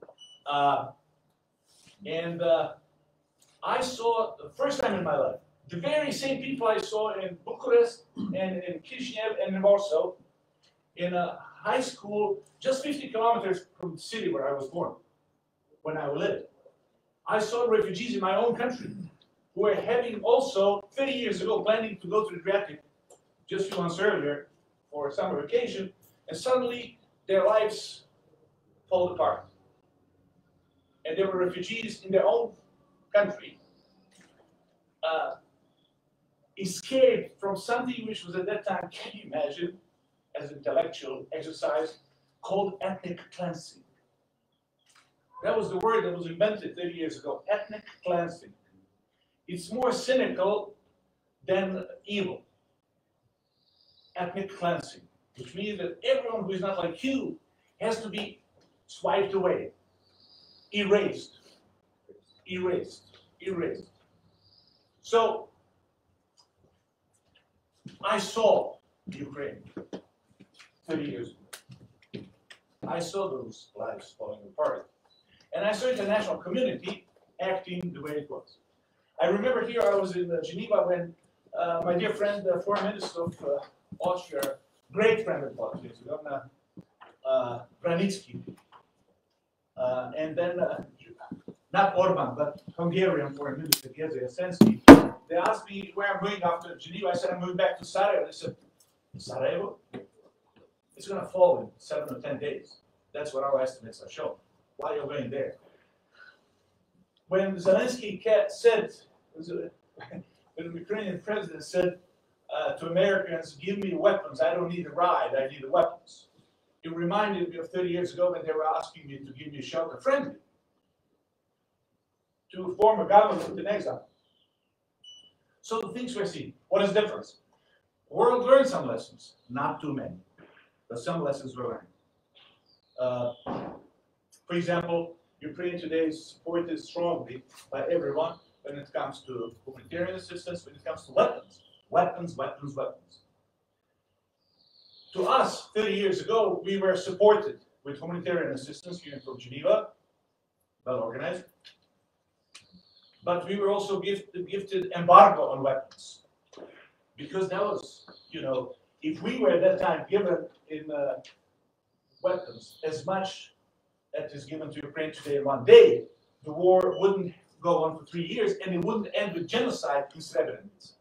I saw, the first time in my life, the very same people I saw in Bucharest and in Chisinau and in Warsaw, in a high school just 50 kilometers from the city where I was born, when I lived. I saw refugees in my own country who were having also 30 years ago planning to go to the Adriatic just a few months earlier for a summer vacation, and suddenly their lives fall apart. And they were refugees in their own country, escaped from something which was at that time, can you imagine, as intellectual exercise, called ethnic cleansing. That was the word that was invented 30 years ago, ethnic cleansing. It's more cynical than evil. Ethnic cleansing, which means that everyone who is not like you has to be swiped away, erased, erased, erased. So, I saw Ukraine 30 years ago. I saw those lives falling apart. And I saw the international community acting the way it was. I remember here I was in Geneva when my dear friend, the foreign minister of Austria, great friend of politics, Granitsky, and then not Orban, but Hungarian foreign minister, Georgy Jasenski. They asked me where I'm going after Geneva. I said, I'm moving back to Sarajevo. They said, Sarajevo? It's going to fall in 7 or 10 days. That's what our estimates are showing. Why are you going there? When Zelensky said, when the Ukrainian president said to Americans, give me weapons, I don't need a ride, I need the weapons. It reminded me of 30 years ago when they were asking me to give me shelter friendly to form a government in exile. So the things we're seeing, what is the difference? The world learned some lessons, not too many, but some lessons were learned. For example, Ukraine today is supported strongly by everyone when it comes to humanitarian assistance, when it comes to weapons. Weapons, weapons, weapons. To us, 30 years ago, we were supported with humanitarian assistance here from Geneva, well organized. But we were also gifted embargo on weapons. Because that was, if we were at that time given in weapons as much as is given to Ukraine today in one day, the war wouldn't go on for 3 years and it wouldn't end with genocide in Srebrenica.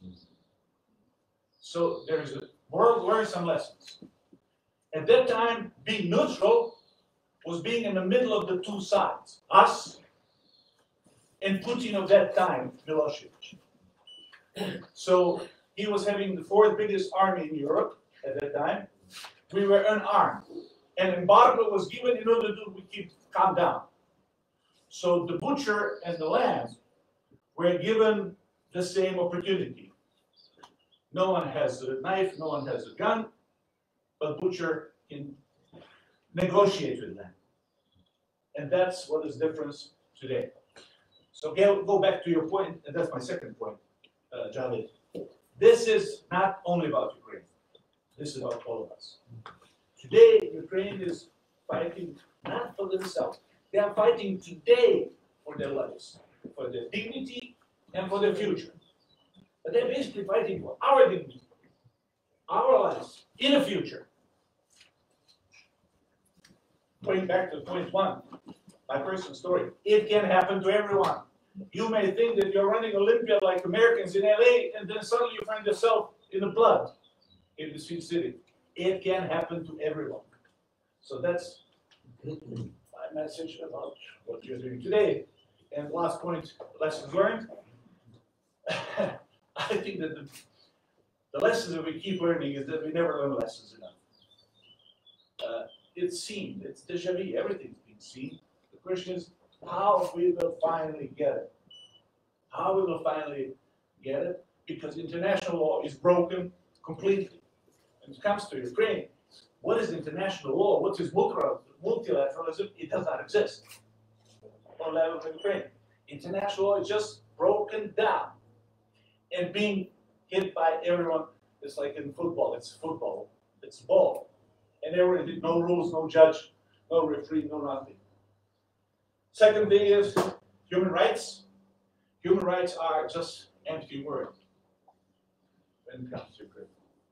So there is a world learned some lessons. At that time, being neutral was being in the middle of the two sides, us and Putin of that time, Milosevic. So he was having the 4th biggest army in Europe at that time. We were unarmed. And embargo was given in order to keep calm down. So the butcher and the lamb were given the same opportunity. No one has a knife, no one has a gun, but butcher can negotiate with them. And that's what is the difference today. So go back to your point, and that's my second point, Javed. This is not only about Ukraine. This is about all of us. Today, Ukraine is fighting not for themselves. They are fighting today for their lives, for their dignity, and for their future. But they're basically fighting for our dignity, our lives, in the future. Going back to point 1, my personal story, it can happen to everyone. You may think that you're running Olympia like Americans in LA, and then suddenly you find yourself in the blood in the city. It can happen to everyone. So that's my message about what you're doing today. And last point, lessons learned. I think that the lessons that we keep learning is that we never learn lessons enough. It's seen, it's déjà vu, everything's been seen. The question is how we will finally get it. How we will finally get it, because international law is broken completely. When it comes to Ukraine, what is international law? What is multilateralism? It does not exist on level of Ukraine. International law is just broken down. and being hit by everyone. It's like in football, it's ball. And everyone, no rules, no judge, no referee, no nothing. Second thing is human rights. Human rights are just empty words when it comes to Ukraine.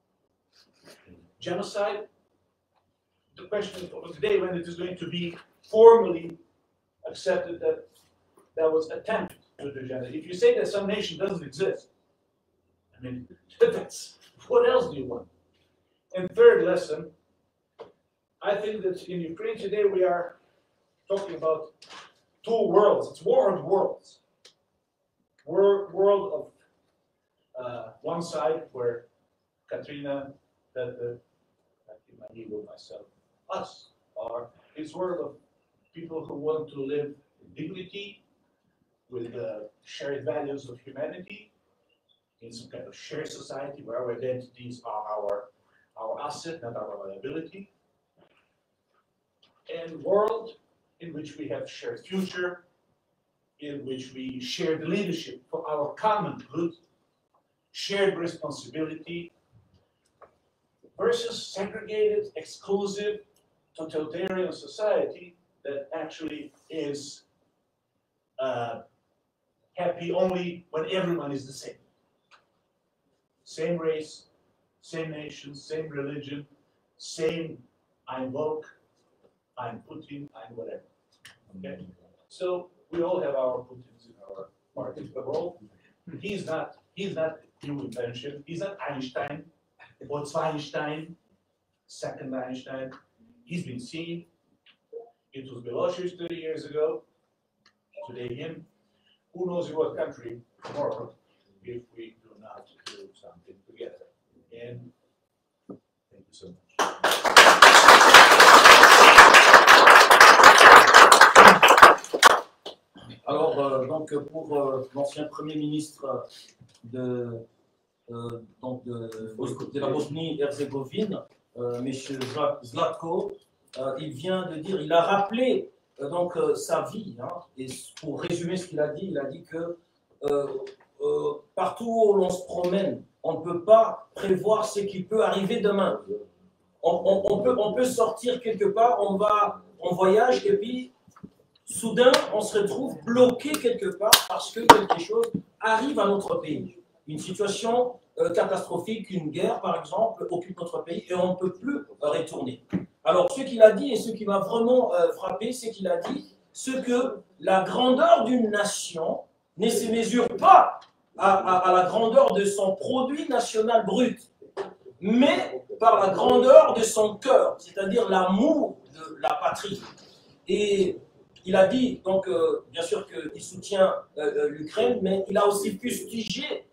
Genocide, the question of today, when it is going to be formally accepted that there was attempt to do genocide. If you say that some nation doesn't exist, I mean, that's, what else do you want? And third lesson, I think that in Ukraine today we are talking about two worlds. It's war of worlds. World of one side where Katrina, myself, us are. It's world of people who want to live in dignity, with shared values of humanity, in some kind of shared society where our identities are our asset, not our liability. And world in which we have shared future, in which we share the leadership for our common good, shared responsibility, versus segregated, exclusive, totalitarian society that actually is happy only when everyone is the same. Same race, same nation, same religion, same I'm woke, I'm Putin, I'm whatever. Okay? So we all have our Putins in our parties, but all he's not new invention, he's not Einstein or Einstein, second Einstein. He's been seen. It was Milosevic 30 years ago, today him. Who knows in what country tomorrow if we do not do something together. And thank you so much. Alors, donc, pour l'ancien Premier ministre de la Bosnie-Herzégovine, M. Zlatko, il vient de dire, il a rappelé sa vie, hein, et pour résumer ce qu'il a dit que partout où l'on se promène, on ne peut pas prévoir ce qui peut arriver demain. On peut sortir quelque part, on va en voyage et puis soudain on se retrouve bloqué quelque part parce que quelque chose arrive à notre pays. Une situation catastrophique, une guerre par exemple, occupe notre pays et on ne peut plus retourner. Alors ce qu'il a dit et ce qui m'a vraiment frappé, c'est qu'il a dit ce que la grandeur d'une nation ne se mesure pas à la grandeur de son produit national brut, mais par la grandeur de son cœur, c'est-à-dire l'amour de la patrie. Et il a dit, donc, bien sûr qu'il soutient l'Ukraine, mais il a aussi fustigé,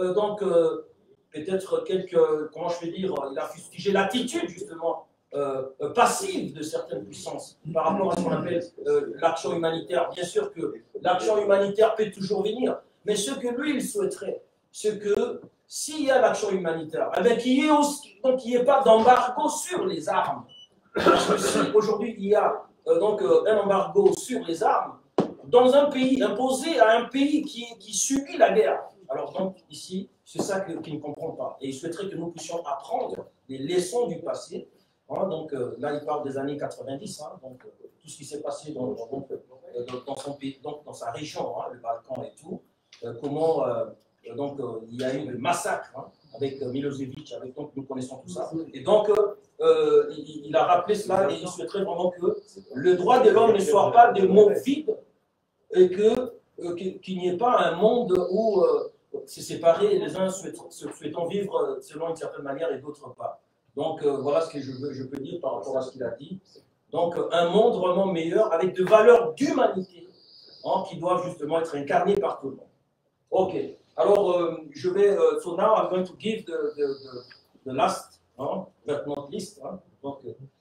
peut-être quelques, comment je vais dire, il a fustigé l'attitude, justement, passive de certaines puissances par rapport à ce qu'on appelle l'action humanitaire. Bien sûr que l'action humanitaire peut toujours venir, mais ce que lui, il souhaiterait, c'est que s'il y a l'action humanitaire, eh bien, qu'il n'y ait pas d'embargo sur les armes. Parce que si aujourd'hui il y a un embargo sur les armes, dans un pays, imposé à un pays qui subit la guerre, alors donc ici, c'est ça qu'il ne comprend pas. Et il souhaiterait que nous puissions apprendre les leçons du passé. Hein, donc là, il parle des années 90, hein, donc tout ce qui s'est passé dans son pays, dans sa région, hein, le Balkan et tout, comment il y a eu le massacre hein, avec Milosevic, donc nous connaissons tout ça. Et donc il a rappelé cela et il souhaiterait vraiment que le droit de l'homme ne soit pas des mots vides et qu'il n'y ait pas un monde où c'est séparé, les uns souhaitant vivre selon une certaine manière et d'autres pas. Donc voilà ce que je peux dire par rapport à ce qu'il a dit. Donc un monde vraiment meilleur avec de valeurs d'humanité hein, qui doivent justement être incarnées par tout le monde. Ok, alors je vais, so now I'm going to give the last, hein, but not least. Hein, donc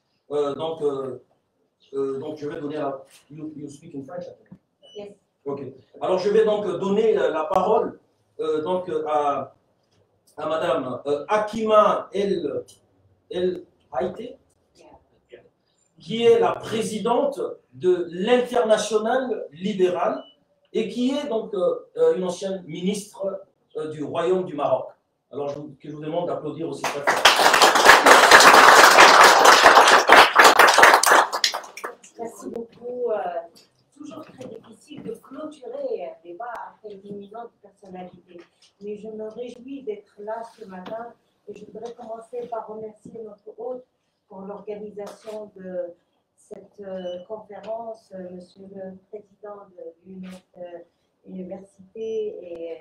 je vais donner la, you speak in French, I think. Yes. Ok, alors je vais donc donner la parole à Madame Hakima El Haïté, qui est la présidente de l'Internationale libérale et qui est donc une ancienne ministre du Royaume du Maroc. Alors je vous demande d'applaudir aussi très fort. Merci beaucoup. Toujours très difficile de clôturer un débat après d'imminentes personnalités. Mais je me réjouis d'être là ce matin et je voudrais commencer par remercier notre hôte pour l'organisation de cette conférence, Monsieur le Président de l'université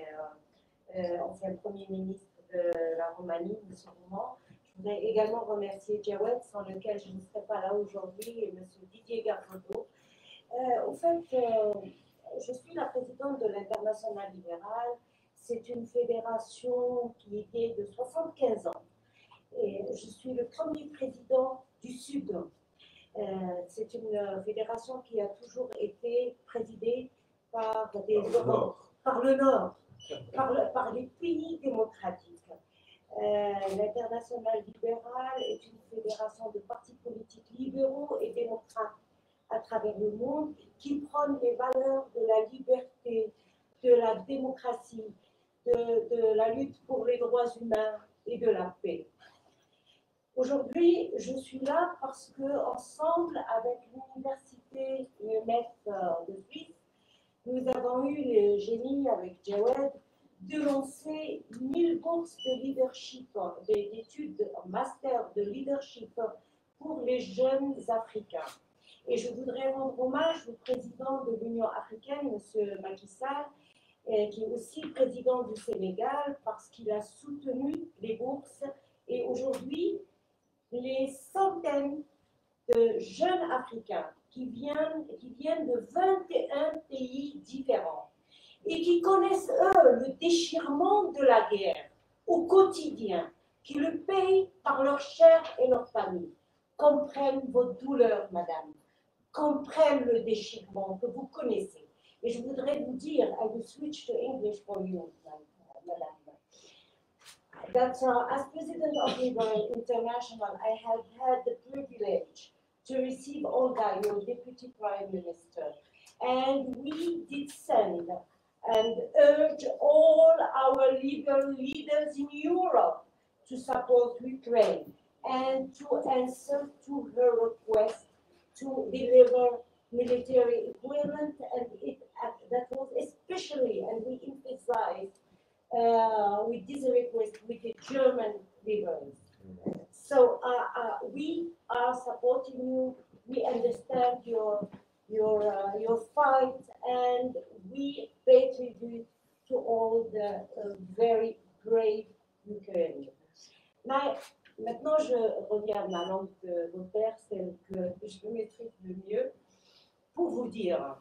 et ancien Premier ministre de la Roumanie, M. Rouman. Je voudrais également remercier Jawed, sans lequel je ne serais pas là aujourd'hui, et M. Didier Garfoto. Au fait, je suis la présidente de l'Internationale libérale. C'est une fédération qui est vieille de 75 ans. Et je suis le premier président du Sud. C'est une fédération qui a toujours été présidée par le Nord, par les pays démocratiques. L'Internationale libérale est une fédération de partis politiques libéraux et démocrates à travers le monde qui prônent les valeurs de la liberté, de la démocratie, de la lutte pour les droits humains et de la paix. Aujourd'hui, je suis là parce que, ensemble avec l'université UMF de Suisse, nous avons eu le génie avec Jawed de lancer 1000 bourses de leadership, d'études en master de leadership pour les jeunes Africains. Et je voudrais rendre hommage au président de l'Union africaine, M. Macky Sall, qui est aussi président du Sénégal, parce qu'il a soutenu les bourses. Et aujourd'hui, les centaines de jeunes Africains qui viennent de 21 pays différents et qui connaissent, eux, le déchirement de la guerre au quotidien, qui le payent par leur chair et leur famille, comprennent votre douleur, madame, comprennent le déchirement que vous connaissez. Et je voudrais vous dire, I will switch to English for you, madame, that as president of Liberal International, I have had the privilege to receive Olga, your deputy prime minister, and we did send and urge all our liberal leaders in Europe to support Ukraine and to answer to her request to deliver military equipment, and that was especially, and we emphasized with this request with the German liberals. So we are supporting you. We understand your fight, and we pay tribute to all the very brave Ukrainians. Maintenant, je reviens à ma langue de mon père, celle que je maîtrise le mieux, pour vous dire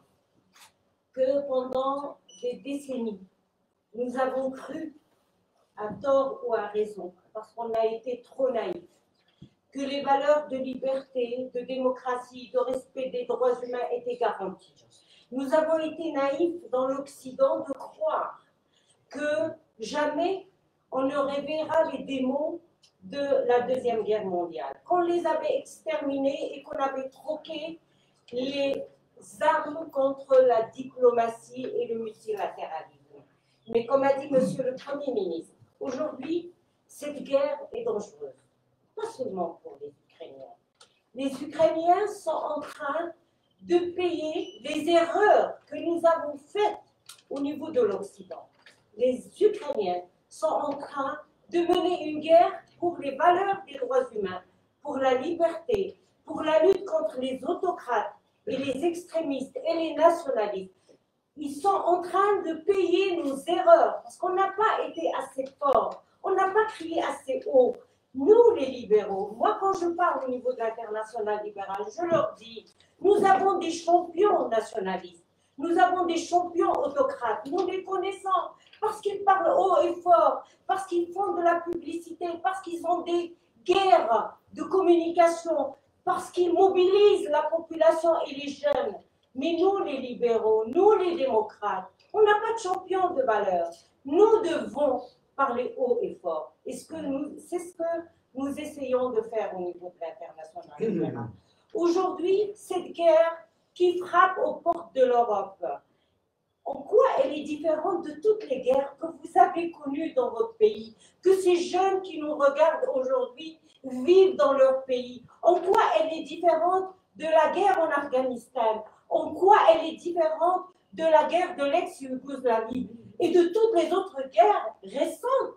que pendant des décennies, nous avons cru, à tort ou à raison, parce qu'on a été trop naïfs, que les valeurs de liberté, de démocratie, de respect des droits humains étaient garanties. Nous avons été naïfs dans l'Occident de croire que jamais on ne reverra les démons de la Deuxième Guerre mondiale, qu'on les avait exterminés et qu'on avait troqué les armes contre la diplomatie et le multilatéralisme. Mais comme a dit Monsieur le Premier ministre, aujourd'hui, cette guerre est dangereuse, pas seulement pour les Ukrainiens. Les Ukrainiens sont en train de payer les erreurs que nous avons faites au niveau de l'Occident. Les Ukrainiens sont en train de mener une guerre pour les valeurs des droits humains, pour la liberté, pour la lutte contre les autocrates et les extrémistes et les nationalistes. Ils sont en train de payer nos erreurs parce qu'on n'a pas été assez fort, on n'a pas crié assez haut. Nous, les libéraux, moi quand je parle au niveau de l'Internationale libérale, je leur dis, nous avons des champions nationalistes, nous avons des champions autocrates, nous les connaissons parce qu'ils parlent haut et fort, parce qu'ils font de la publicité, parce qu'ils ont des guerres de communication, parce qu'ils mobilisent la population et les jeunes. Mais nous, les libéraux, nous, les démocrates, on n'a pas de champion de valeur. Nous devons parler haut et fort. Et c'est ce que nous essayons de faire au niveau de l'Internationale libérale. Aujourd'hui, cette guerre qui frappe aux portes de l'Europe, En quoi elle est différente de toutes les guerres que vous avez connues dans votre pays, que ces jeunes qui nous regardent aujourd'hui vivent dans leur pays? En quoi elle est différente de la guerre en Afghanistan? En quoi elle est différente de la guerre de l'ex-Yougoslavie et de toutes les autres guerres récentes,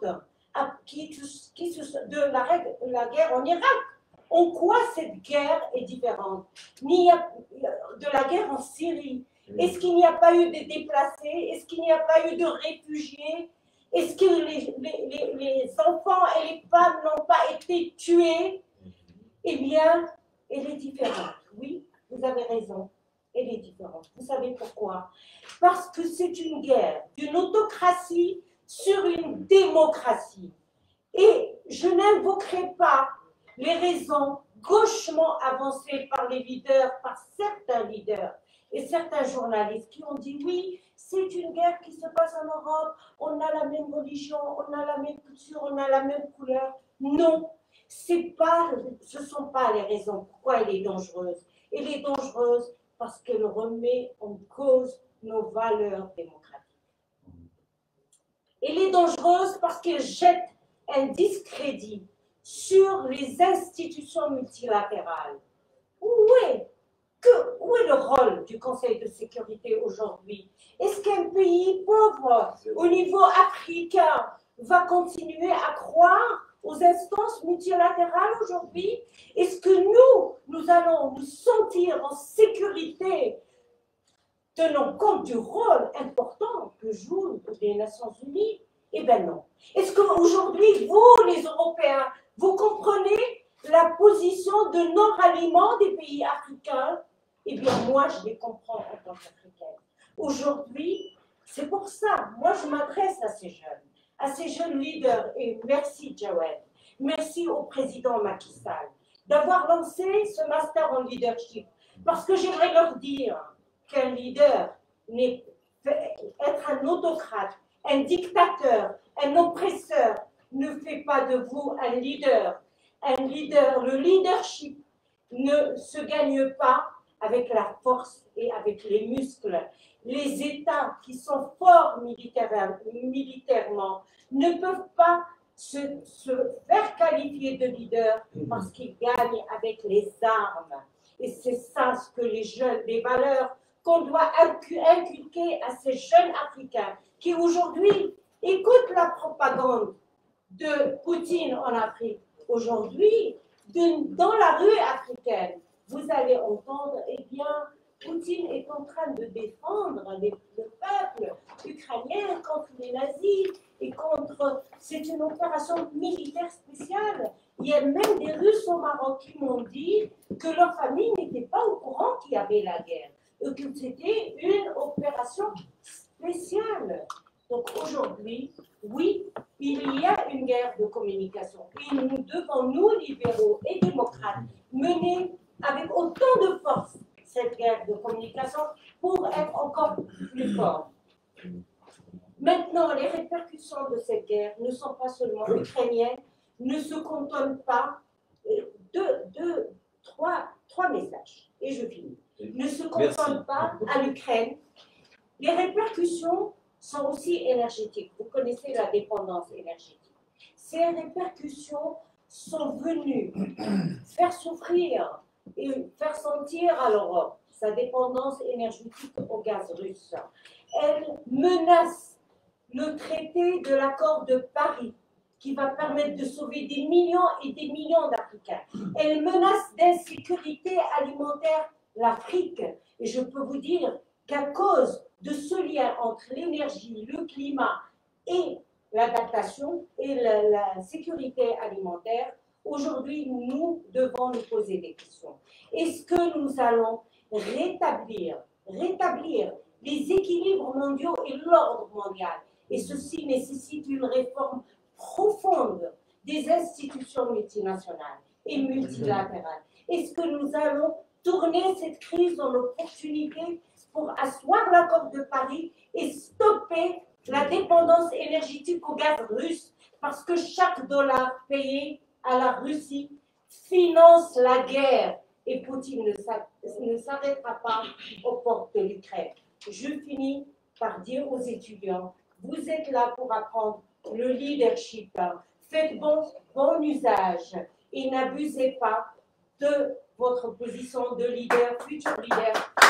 de la guerre en Irak? En quoi cette guerre est différente de la guerre en Syrie? Est-ce qu'il n'y a pas eu de déplacés? Est-ce qu'il n'y a pas eu de réfugiés? Est-ce que les enfants et les femmes n'ont pas été tués? Eh bien, elle est différente. Oui, vous avez raison. Elle est différente. Vous savez pourquoi? Parce que c'est une guerre d'une autocratie sur une démocratie. Et je n'invoquerai pas les raisons gauchement avancées par les leaders, par certains leaders et certains journalistes qui ont dit oui, c'est une guerre qui se passe en Europe, on a la même religion, on a la même culture, on a la même couleur. Non, ce ne sont pas les raisons pourquoi elle est dangereuse. Elle est dangereuse parce qu'elle remet en cause nos valeurs démocratiques. Elle est dangereuse parce qu'elle jette un discrédit sur les institutions multilatérales. Où est le rôle du Conseil de sécurité aujourd'hui? Est-ce qu'un pays pauvre au niveau africain va continuer à croire aux instances multilatérales aujourd'hui? Est-ce que nous allons nous sentir en sécurité tenant compte du rôle important que jouent les Nations Unies? Eh bien non. Est-ce qu'aujourd'hui, vous, les Européens, vous comprenez la position de non-ralliement des pays africains? Eh bien, moi, je les comprends en tant qu'Africaine. Aujourd'hui, c'est pour ça, moi, je m'adresse à ces jeunes leaders, et merci, Jawed, merci au président Macky Sall d'avoir lancé ce master en leadership, parce que j'aimerais leur dire qu'un leader être un autocrate, un dictateur, un oppresseur ne fait pas de vous un leader. Un leader, le leadership ne se gagne pas avec la force et avec les muscles. Les États qui sont forts militairement ne peuvent pas se faire qualifier de leader parce qu'ils gagnent avec les armes. Et c'est ça ce que les valeurs qu'on doit inculquer à ces jeunes Africains qui aujourd'hui écoutent la propagande de Poutine en Afrique. Aujourd'hui, dans la rue africaine, vous allez entendre, eh bien, Poutine est en train de défendre le peuple ukrainien contre les nazis et contre... C'est une opération militaire spéciale. Il y a même des Russes au Maroc qui m'ont dit que leur famille n'était pas au courant qu'il y avait la guerre et que c'était une opération spéciale. Donc aujourd'hui, oui, il y a une guerre de communication et nous devons, nous, libéraux et démocrates, mener avec autant de force cette guerre de communication pour être encore plus forts. Maintenant, les répercussions de cette guerre ne sont pas seulement ukrainiennes, ne se cantonnent pas trois messages, et je finis. Ne se cantonnent pas à l'Ukraine. Les répercussions sont aussi énergétiques. Vous connaissez la dépendance énergétique. Ces répercussions sont venues faire souffrir et faire sentir à l'Europe sa dépendance énergétique au gaz russe. Elle menace le traité de l'accord de Paris qui va permettre de sauver des millions et des millions d'Africains. Elle menace d'insécurité alimentaire l'Afrique. Et je peux vous dire qu'à cause de ce lien entre l'énergie, le climat et l'adaptation et la sécurité alimentaire, aujourd'hui, nous devons nous poser des questions. Est-ce que nous allons rétablir les équilibres mondiaux et l'ordre mondial? Et ceci nécessite une réforme profonde des institutions multinationales et multilatérales. Est-ce que nous allons tourner cette crise en opportunité pour asseoir l'accord de Paris et stopper la dépendance énergétique au gaz russe, parce que chaque dollar payé à la Russie finance la guerre et Poutine ne s'arrêtera pas aux portes de l'Ukraine. Je finis par dire aux étudiants, vous êtes là pour apprendre le leadership, faites bon usage et n'abusez pas de votre position de leader, futur leader.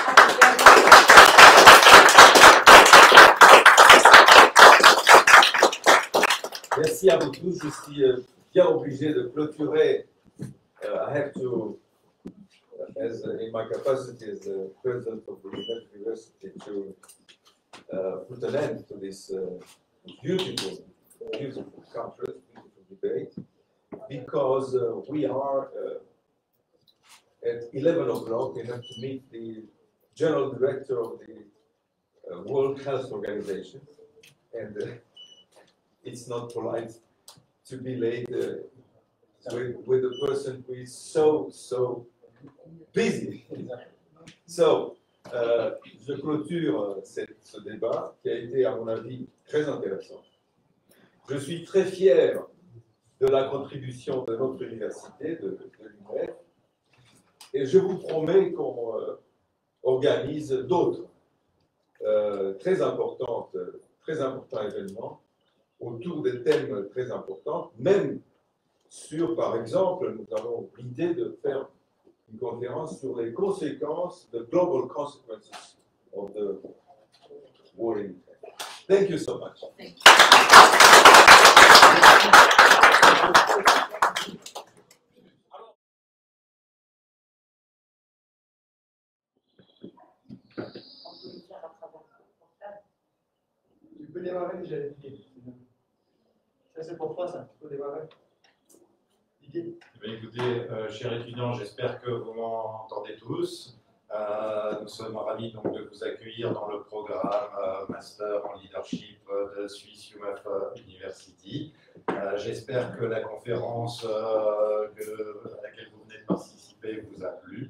Merci à vous tous. Je suis bien obligé de clôturer. I have to, as in my capacity as president of the university, to put an end to this beautiful conference, beautiful debate, because we are at 11 o'clock. We have to meet the General Director of the World Health Organization, and it's not polite to be late with a person who is so busy. So, je clôture ce débat qui a été, à mon avis, très intéressant. Je suis très fier de la contribution de notre université, de l'UMEF, et je vous promets qu'on organise d'autres très importants événements autour des thèmes très importants, même sur, par exemple, nous avons l'idée de faire une conférence sur les conséquences, the global consequences of the war in Ukraine. Thank you so much. Thank Tu peux démarrer, j'avais dit. Ça, c'est pour toi, ça. Tu peux démarrer. Didier. Eh bien, écoutez, chers étudiants, j'espère que vous m'entendez tous. Nous sommes ravis donc, de vous accueillir dans le programme Master en Leadership de Swiss UMEF University. J'espère que la conférence à laquelle vous venez de participer vous a plu.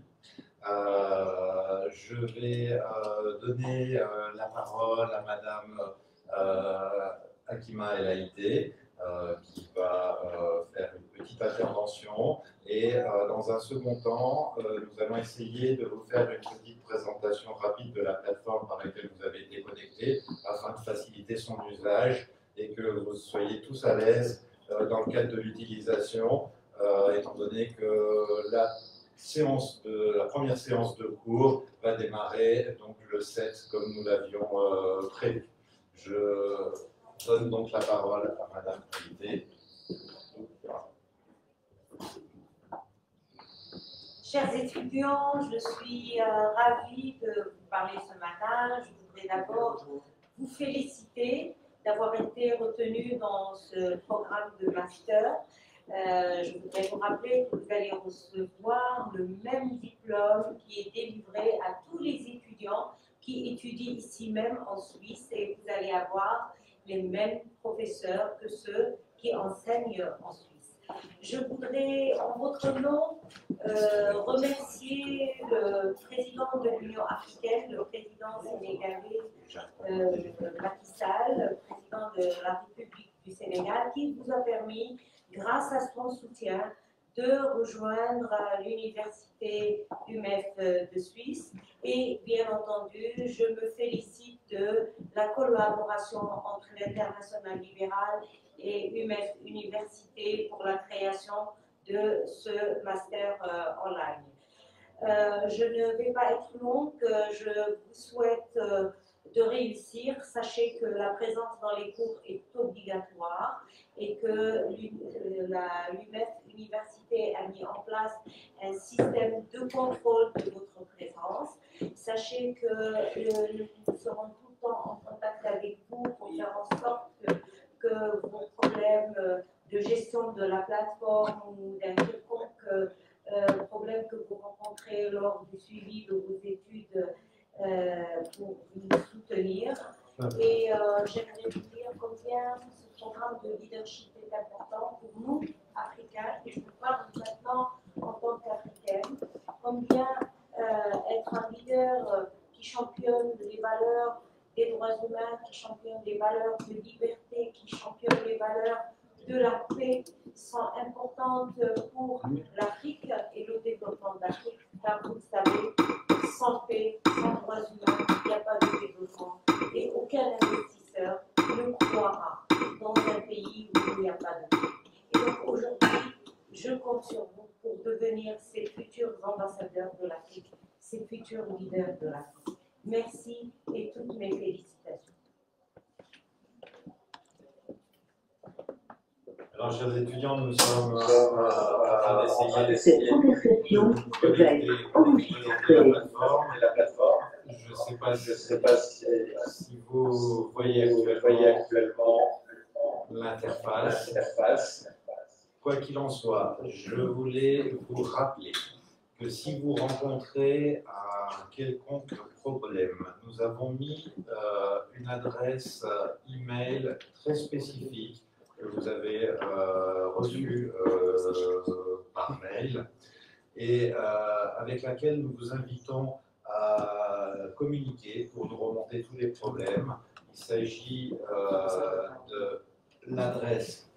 Je vais donner la parole à Madame Hakima El Haïté, qui va faire une petite intervention, et dans un second temps, nous allons essayer de vous faire une petite présentation rapide de la plateforme par laquelle vous avez été connectés, afin de faciliter son usage et que vous soyez tous à l'aise dans le cadre de l'utilisation, étant donné que la première séance de cours va démarrer donc le 7 comme nous l'avions prévu. Je donne donc la parole à Madame Haïté. Chers étudiants, je suis ravie de vous parler ce matin. Je voudrais d'abord vous féliciter d'avoir été retenus dans ce programme de master. Je voudrais vous rappeler que vous allez recevoir le même diplôme qui est délivré à tous les étudiants qui étudient ici même en Suisse, et vous allez avoir les mêmes professeurs que ceux qui enseignent en Suisse. Je voudrais, en votre nom, remercier le président de l'Union africaine, le président sénégalais Macky Sall, le président de la République du Sénégal, qui vous a permis, grâce à son soutien, de rejoindre l'université UMEF de Suisse. Et bien entendu, je me félicite de la collaboration entre l'Internationale libérale et UMEF Université pour la création de ce master online. Je ne vais pas être longue, je vous souhaite de réussir. Sachez que la présence dans les cours est obligatoire et que l'UMEF Université a mis en place un système de contrôle de votre présence. Sachez que nous serons tout le temps en contact avec vous pour faire en sorte que vos problèmes de gestion de la plateforme ou d'un quelconque problème que vous rencontrez lors du suivi de vos études pour vous soutenir. Et j'aimerais vous dire combien ce programme de leadership est important pour nous, Africains, et je vous parle maintenant en tant qu'Africaine, combien être un leader qui championne les valeurs des droits humains, qui championne les valeurs de liberté, qui championne les valeurs de la paix sont importantes pour l'Afrique et le développement de l'Afrique, car vous le savez, sans paix, sans droits humains, il n'y a pas de développement. Et aucun ces futurs leaders de la France. Merci et toutes mes félicitations. Alors, chers étudiants, nous sommes en train d'essayer Cette conversation va être enregistrée. la plateforme. Je ne sais pas si vous voyez actuellement l'interface. Quoi qu'il en soit, je voulais vous rappeler que si vous rencontrez un quelconque problème, nous avons mis une adresse email très spécifique que vous avez reçue par mail et avec laquelle nous vous invitons à communiquer pour nous remonter tous les problèmes. Il s'agit de l'adresse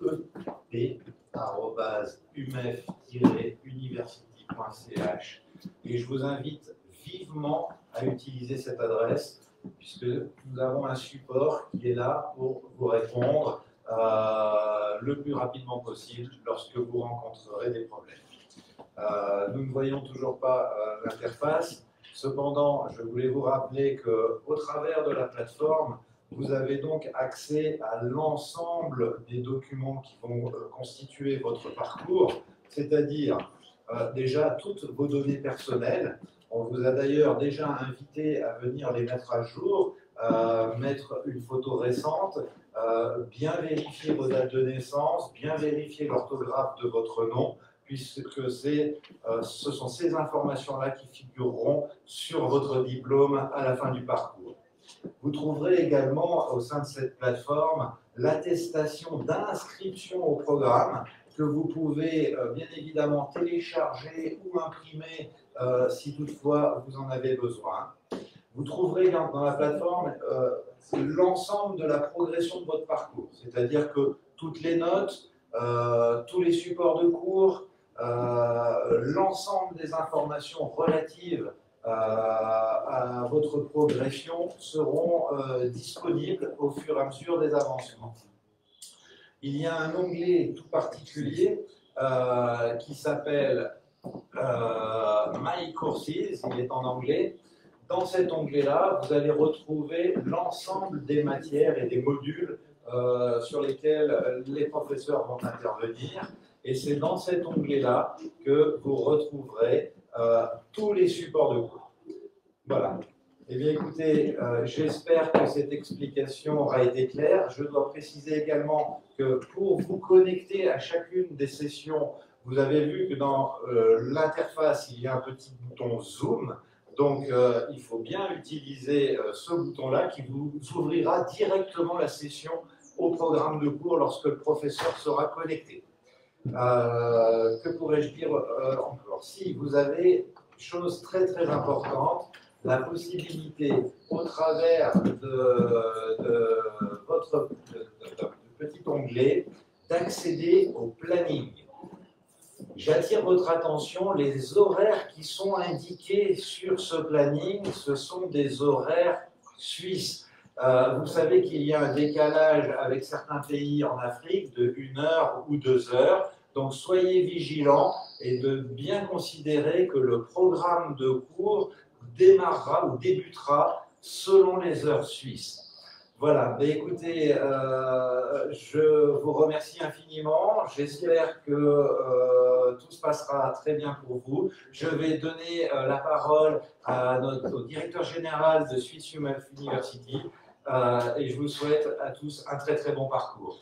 ep@umef-university.ch et je vous invite vivement à utiliser cette adresse puisque nous avons un support qui est là pour vous répondre le plus rapidement possible lorsque vous rencontrerez des problèmes. Nous ne voyons toujours pas l'interface. Cependant, je voulais vous rappeler qu'au travers de la plateforme, vous avez donc accès à l'ensemble des documents qui vont constituer votre parcours, c'est-à-dire déjà toutes vos données personnelles. On vous a d'ailleurs déjà invité à venir les mettre à jour, mettre une photo récente, bien vérifier vos dates de naissance, bien vérifier l'orthographe de votre nom, puisque ce sont ces informations-là qui figureront sur votre diplôme à la fin du parcours. Vous trouverez également au sein de cette plateforme l'attestation d'inscription au programme que vous pouvez bien évidemment télécharger ou imprimer si toutefois vous en avez besoin. Vous trouverez dans la plateforme l'ensemble de la progression de votre parcours, c'est-à-dire que toutes les notes, tous les supports de cours, l'ensemble des informations relatives à votre progression seront disponibles au fur et à mesure des avancements. Il y a un onglet tout particulier qui s'appelle My Courses, il est en anglais. Dans cet onglet-là, vous allez retrouver l'ensemble des matières et des modules sur lesquels les professeurs vont intervenir. Et c'est dans cet onglet-là que vous retrouverez tous les supports de cours. Voilà. Eh bien, écoutez, j'espère que cette explication aura été claire. Je dois préciser également que pour vous connecter à chacune des sessions, vous avez vu que dans l'interface, il y a un petit bouton Zoom. Donc, il faut bien utiliser ce bouton-là qui vous ouvrira directement la session au programme de cours lorsque le professeur sera connecté. Que pourrais-je dire encore? Si vous avez, chose très très importante, la possibilité au travers de votre petit onglet d'accéder au planning. J'attire votre attention, les horaires qui sont indiqués sur ce planning, ce sont des horaires suisses. Vous savez qu'il y a un décalage avec certains pays en Afrique de 1 heure ou 2 heures. Donc soyez vigilants et de bien considérer que le programme de cours démarrera ou débutera selon les heures suisses. Voilà, mais écoutez, je vous remercie infiniment. J'espère que tout se passera très bien pour vous. Je vais donner la parole au directeur général de Swiss UMF University et je vous souhaite à tous un très très bon parcours.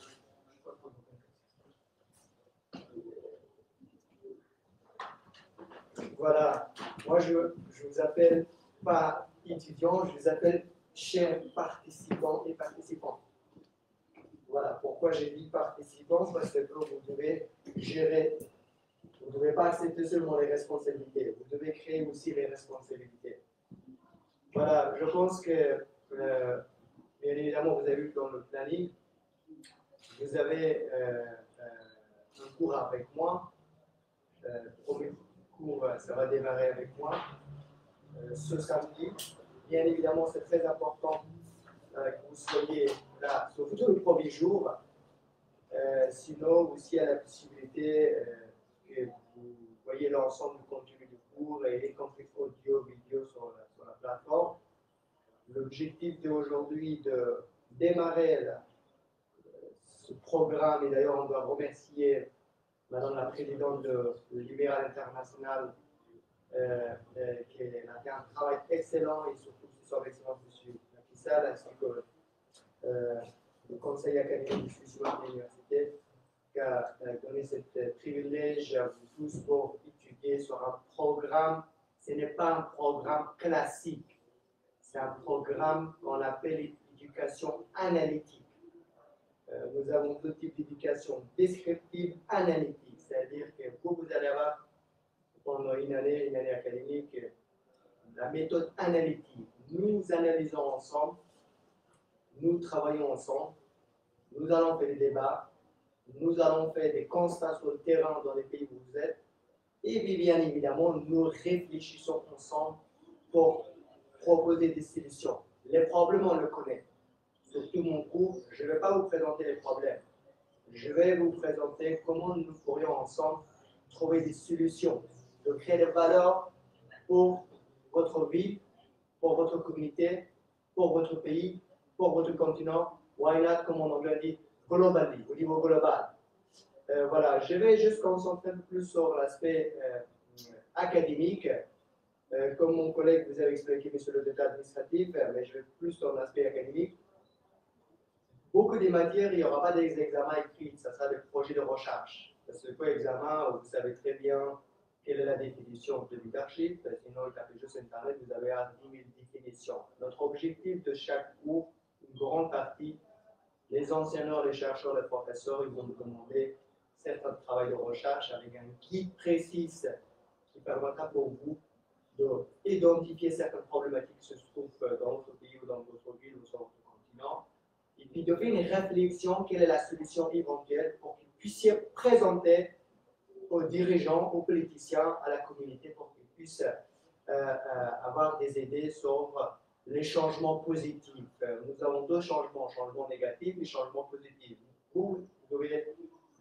Voilà, moi je ne vous appelle pas étudiant, je vous appelle chers participants et participantes. Voilà, pourquoi j'ai dit participants, parce que vous devez gérer, vous ne devez pas accepter seulement les responsabilités, vous devez créer aussi les responsabilités. Voilà, je pense que, bien évidemment, vous avez vu dans le planning, vous avez un cours avec moi, premier cours, ça va démarrer avec moi ce samedi. Bien évidemment, c'est très important que vous soyez là, surtout le premier jour. Sinon, aussi, il y a la possibilité que vous voyez l'ensemble du contenu du cours et les contenus audio, vidéo l'objectif d'aujourd'hui de démarrer ce programme, et d'ailleurs on doit remercier Madame la Présidente de Libéral International qui a fait un travail excellent et surtout son excellence M. Nakissal ainsi que le conseil académique du Suisse de l'université qui a donné ce privilège à vous tous pour étudier sur un programme. Ce n'est pas un programme classique, c'est un programme qu'on appelle l'éducation analytique. Nous avons deux types d'éducation, descriptive, analytique, c'est-à-dire que vous allez avoir pendant une année académique, la méthode analytique. Nous analysons ensemble, nous travaillons ensemble, nous allons faire des débats, nous allons faire des constats sur le terrain dans les pays où vous êtes, et bien évidemment, nous réfléchissons ensemble pour proposer des solutions. Les problèmes, on le connaît. Surtout mon cours, je ne vais pas vous présenter les problèmes. Je vais vous présenter comment nous pourrions ensemble trouver des solutions, de créer des valeurs pour votre vie, pour votre communauté, pour votre pays, pour votre continent. Why not, comme en anglais dit, globally, au niveau global. Voilà, je vais juste concentrer plus sur l'aspect académique. Comme mon collègue vous a expliqué sur le détail administratif, mais je vais plus sur l'aspect académique. Beaucoup des matières, il n'y aura pas des examens écrits, ça sera des projets de recherche. Parce que pour examen, vous savez très bien quelle est la définition de leadership, sinon, il tapez juste Internet, vous avez 10 000 définitions. Notre objectif de chaque cours, une grande partie, les enseignants, les chercheurs, les professeurs, ils vont nous demander certains travaux de recherche avec un guide précis qui permettra pour vous d'identifier certaines problématiques qui se trouvent dans votre pays ou dans votre ville ou sur votre continent. Et puis de faire une réflexion, quelle est la solution éventuelle pour que vous puissiez présenter aux dirigeants, aux politiciens, à la communauté pour qu'ils puissent avoir des idées sur les changements positifs. Nous avons deux changements, changement négatif et changement positif. Vous devez être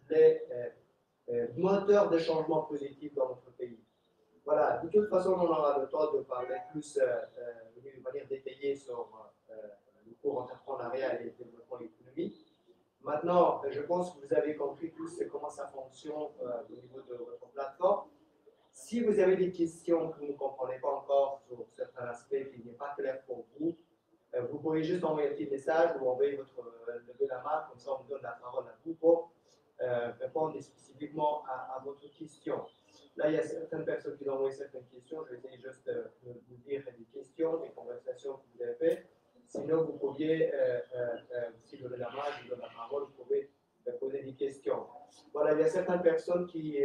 les moteurs de changement positif dans notre pays. Voilà, de toute façon, on aura le temps de parler plus de manière détaillée sur le cours entrepreneuriat et le développement économique. Maintenant, je pense que vous avez compris plus comment ça fonctionne au niveau de votre plateforme. Si vous avez des questions que vous ne comprenez pas encore sur certains aspects qui n'est pas clair pour vous, vous pouvez juste envoyer un petit message ou envoyer lever la main, comme ça on vous donne la parole à vous pour répondre spécifiquement à votre question. Là, il y a certaines personnes qui ont envoyé certaines questions. Je vais essayer juste de vous dire des questions, des conversations que vous avez faites. Sinon, vous pouviez, si vous avez la main, je vous donne la parole, vous pouvez poser des questions. Voilà, il y a certaines personnes qui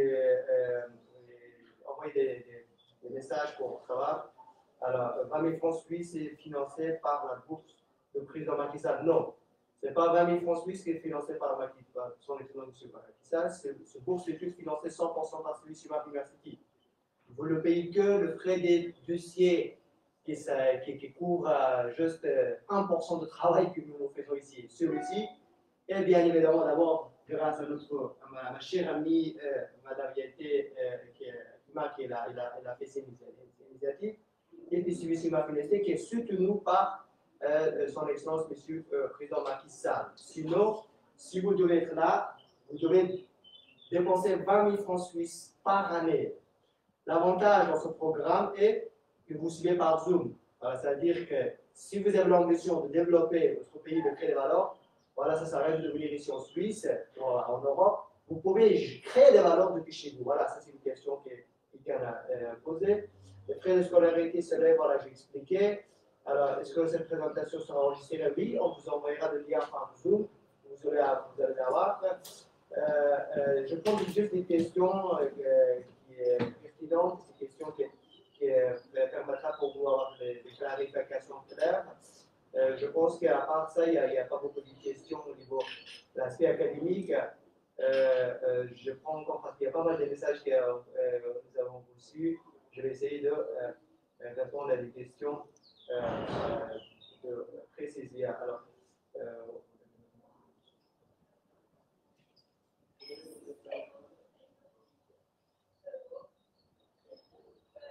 envoient des messages pour savoir. Alors, 20 000 francs suisses est financé par la bourse de président Macky Sall. Non, ce n'est pas 20 000 francs suisses qui est financé par son excellence M. Macky Sall. Ce bourse est juste financé 100% par celui sur University. Vous ne payez que le frais des dossiers qui couvre juste 1% de travail que nous faisons ici. Celui-ci, et bien évidemment, d'abord, grâce à ma chère amie, Madame Yelté, qui a fait ces initiatives, et puis celui-ci m'a financé, qui est soutenu par son excellence, Monsieur Président Macky Sall. Sinon, si vous devez être là, vous devez dépenser 20 000 francs suisses par année. L'avantage dans ce programme est que vous suivez par Zoom. C'est-à-dire que si vous avez l'ambition de développer votre pays, de créer des valeurs, voilà, ça s'arrête de venir ici en Suisse, en Europe. Vous pouvez créer des valeurs depuis chez vous. Voilà, ça c'est une question que quelqu'un a posée. Les frais de scolarité s'élèvent, voilà, j'ai expliqué. Alors, est-ce que cette présentation sera enregistrée? Oui, on vous envoyera le lien par Zoom. Vous allez avoir. Je prends juste des questions qui sont pertinentes, des questions qui permettra pour vous avoir des clarifications claires. Je pense qu'à part ça, il n'y a pas beaucoup de questions au niveau de l'aspect académique. Je prends encore parce qu'il y a pas mal de messages que nous avons reçus. Je vais essayer de répondre à des questions précises. Alors,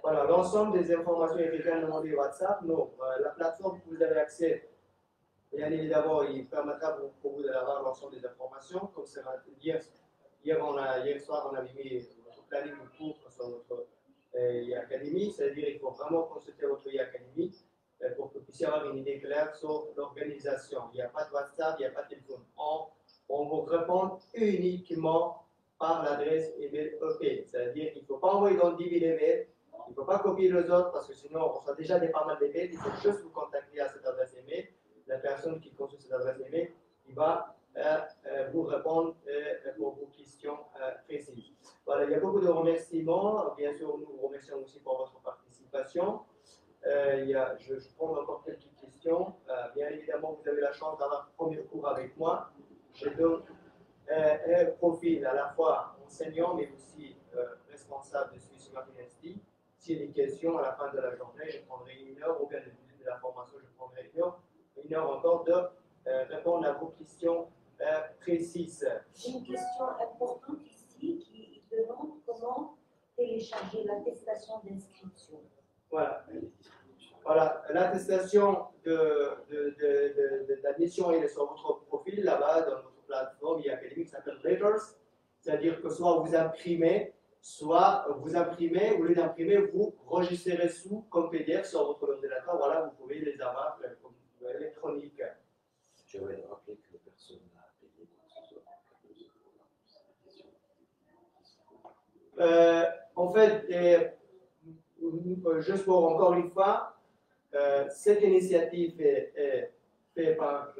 Voilà, l'ensemble des informations éventuellement demandées WhatsApp, non. La plateforme que vous avez accès, bien évidemment, il permettra pour vous d'avoir l'ensemble des informations. Comme ça va hier soir, on avait mis notre planning de cours sur notre e-académie, c'est-à-dire qu'il faut vraiment consulter votre e-académie pour que vous puissiez avoir une idée claire sur l'organisation. Il n'y a pas de WhatsApp, il n'y a pas de téléphone. On vous répond uniquement par l'adresse email EP, c'est-à-dire qu'il ne faut pas envoyer dans 10 000 emails. Il ne faut pas copier les autres parce que sinon on reçoit déjà pas mal d'emails. Il faut juste vous contacter à cette adresse email. La personne qui consulte cette adresse email, il va vous répondre pour vos questions précises. Voilà, il y a beaucoup de remerciements. Bien sûr, nous vous remercions aussi pour votre participation. Je prends encore quelques questions. Bien évidemment, vous avez la chance d'avoir le premier cours avec moi. Je donne un profil à la fois enseignant mais aussi responsable de Swiss University. S'il y a des questions à la fin de la journée, je prendrai 1 heure, ou bien le début de la formation, je prendrai 1 heure encore de répondre à vos questions précises. Une question importante ici qui demande comment télécharger l'attestation d'inscription. Voilà. Voilà, l'attestation d'admission est sur votre profil là-bas, dans notre plateforme e-académique qui s'appelle Letters. C'est-à-dire que soit vous imprimez, au lieu d'imprimer, vous registrez sous comme PDF sur votre ordinateur. Voilà, vous pouvez les avoir comme électronique. Je vais rappeler que personne n'a payé En fait, juste pour encore une fois, cette initiative est faite par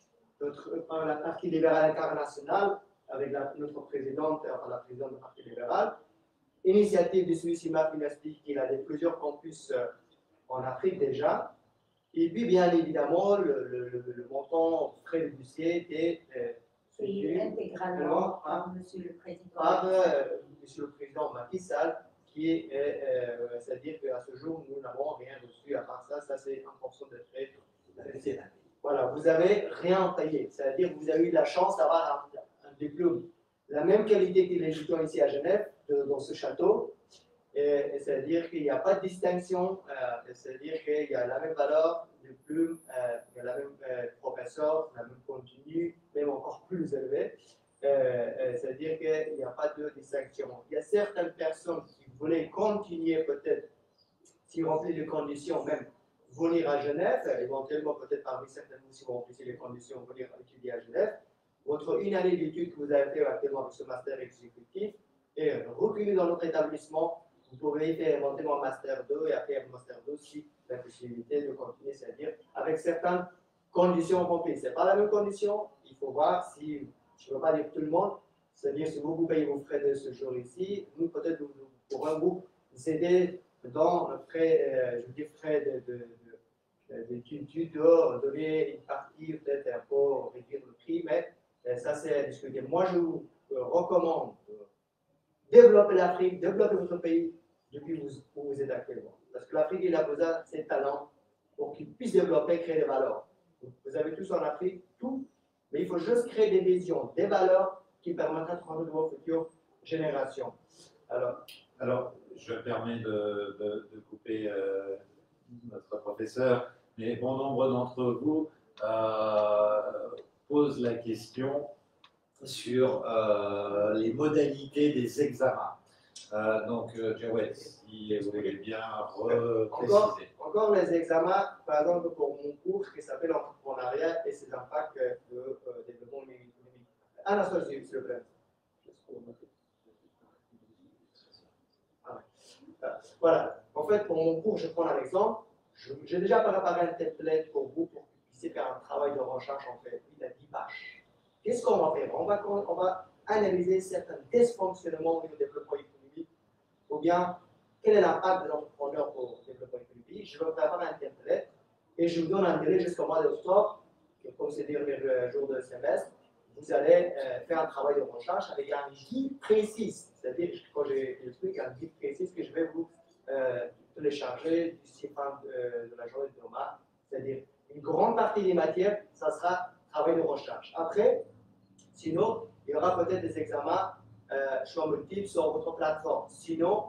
la Parti libéral international avec notre présidente, la présidente du Parti libéral. Initiative de Swiss University qui a plusieurs campus en Afrique déjà. Et puis, bien évidemment, le montant frais de dossier est Et intégralement par Monsieur le Président. Par Monsieur le Président Macky Sall, qui est, c'est-à-dire qu'à ce jour, nous n'avons rien reçu à part ça. Ça, c'est 1% de frais. Voilà, vous n'avez rien payé. C'est-à-dire que vous avez eu la chance d'avoir un diplôme, la même qualité que les étudiants ici à Genève, dans ce château. C'est-à-dire qu'il n'y a pas de distinction, c'est-à-dire qu'il y a la même valeur de plume, il y a la même professeur, la même contenu, même encore plus élevé. C'est-à-dire qu'il n'y a pas de distinction. Il y a certaines personnes qui voulaient continuer peut-être, si remplissent les conditions, même venir à Genève, éventuellement peut-être parmi certaines si vous remplissez les conditions, venir étudier à Genève. Votre 1 année d'études que vous avez fait actuellement avec ce master exécutif est reconnu dans notre établissement. Vous pouvez faire éventuellement un master 2 et après un master 2 si la possibilité de continuer, c'est-à-dire avec certaines conditions remplies. Ce n'est pas la même condition, il faut voir si, je ne veux pas dire tout le monde, c'est-à-dire si vous payez vos frais de ce jour ici, nous peut-être nous pourrons vous aider dans le frais, frais d'études, donner une partie, peut-être un peu réduire le prix, mais ça c'est à discuter. Moi je vous recommande développer l'Afrique, développer votre pays depuis où vous êtes actuellement. Parce que l'Afrique, il a besoin de ses talents pour qu'il puisse développer, créer des valeurs. Vous avez tous en Afrique, tout, mais il faut juste créer des visions, des valeurs qui permettront de transmettre vos futures générations. Alors, je me permets de couper notre professeur, mais bon nombre d'entre vous posent la question sur les modalités des examens. Donc, Jawed, si vous voulez bien repréciser. Encore les examens, par exemple pour mon cours qui s'appelle Entrepreneuriat et ses impacts de développement numérique. Un instant, s'il vous plaît. Voilà, en fait, pour mon cours, je prends un exemple. J'ai déjà préparé un template pour vous pour que vous puissiez faire un travail de recherche en fait, 8 à 10 pages. Qu'est-ce qu'on va faire? On va analyser certains dysfonctionnements au développement économique, ou bien quel est l'impact des entrepreneurs pour le développement économique. Je vais préparer un template et je vous donne un délai jusqu'au mois d'octobre, comme c'est le dernier jour de semestre. Vous allez faire un travail de recherche avec un guide précis, c'est-à-dire quand j'explique un guide précis que je vais vous télécharger d'ici fin de la journée de demain, c'est-à-dire une grande partie des matières, ça sera travail de recherche. Après, sinon, il y aura peut-être des examens choix multiples sur votre plateforme. Sinon,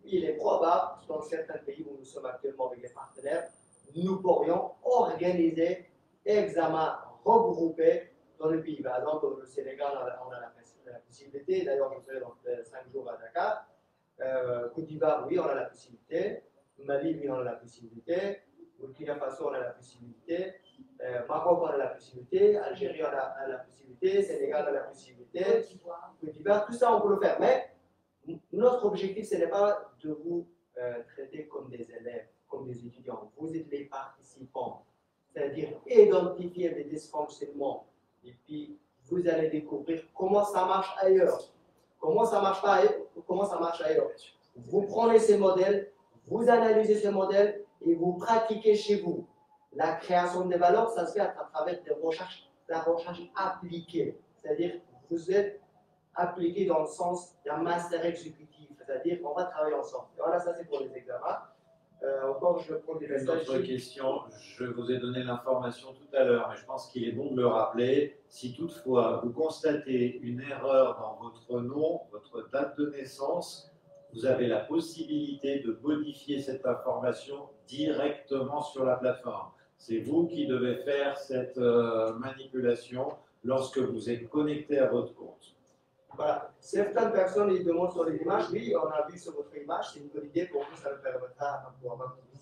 il est probable, dans certains pays où nous sommes actuellement avec les partenaires, nous pourrions organiser examens regroupés dans le pays. Par exemple, au Sénégal, on a la possibilité, d'ailleurs, je serai dans 5 jours à Dakar. Côte d'Ivoire, oui, on a la possibilité. Mali, oui, on a la possibilité. Burkina Faso, on a la possibilité. Maroc, on a la possibilité. Algérie, on a la possibilité. Sénégal, on a la possibilité. Côte d'Ivoire, tout ça, on peut le faire. Mais notre objectif, ce n'est pas de vous traiter comme des élèves, comme des étudiants. Vous êtes les participants. C'est-à-dire identifier les dysfonctionnements. Et puis, vous allez découvrir comment ça marche ailleurs. Comment ça marche pas ailleurs, comment ça marche ailleurs. Vous prenez ces modèles, vous analysez ces modèles et vous pratiquez chez vous. La création des valeurs, ça se fait à travers la recherche appliquée. C'est-à-dire que vous êtes appliqué dans le sens d'un master exécutif. C'est-à-dire qu'on va travailler ensemble. Et voilà, ça c'est pour les examens. Encore, je prends des Une messages. autre question, je vous ai donné l'information tout à l'heure, mais je pense qu'il est bon de le rappeler. Si toutefois vous constatez une erreur dans votre nom, votre date de naissance, vous avez la possibilité de modifier cette information directement sur la plateforme. C'est vous qui devez faire cette manipulation lorsque vous êtes connecté à votre compte. Voilà. Certaines personnes ils demandent sur les images, oui, on a vu sur votre image, c'est une bonne idée pour vous, ça nous permettra d'avoir une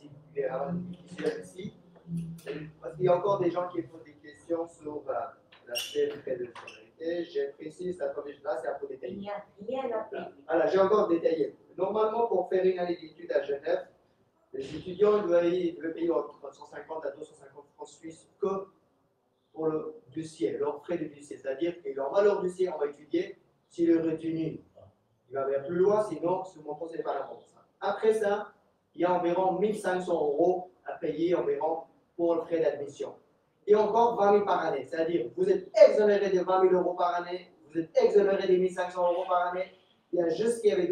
visuel ici. Parce qu'il y a encore des gens qui posent des questions sur l'aspect de sécurité. J'ai précisé, attendez, là c'est un peu détaillé. Il n'y a rien à payer. Voilà, j'ai encore détaillé. Normalement, pour faire une année d'études à Genève, les étudiants doivent payer entre 150 à 250 francs suisses que pour le dossier, leurs frais de dossier. C'est-à-dire qu'ils envoient leur dossier, on va étudier. S'il est retenu, il va vers plus loin, sinon ce montant, ce n'est pas la réponse. Après ça, il y a environ 1 500 € à payer environ pour le frais d'admission. Et encore 20 000 par année. C'est-à-dire, vous êtes exonéré de 20 000 € par année, vous êtes exonéré des 1 500 € par année. Il y a juste qu'il y avait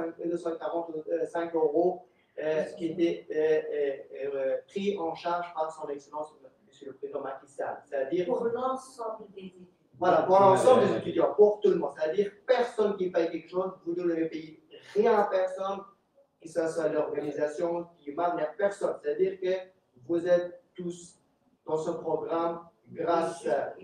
245 € qui était pris en charge par son excellence, Monsieur le Président Macky Sall. C'est-à-dire Pour l'ensemble des études. voilà, pour l'ensemble des étudiants, pour tout le monde. C'est-à-dire personne qui paye quelque chose, vous ne devez payer rien à personne, que ce soit l'organisation qui marque à personne. C'est-à-dire que vous êtes tous dans ce programme grâce à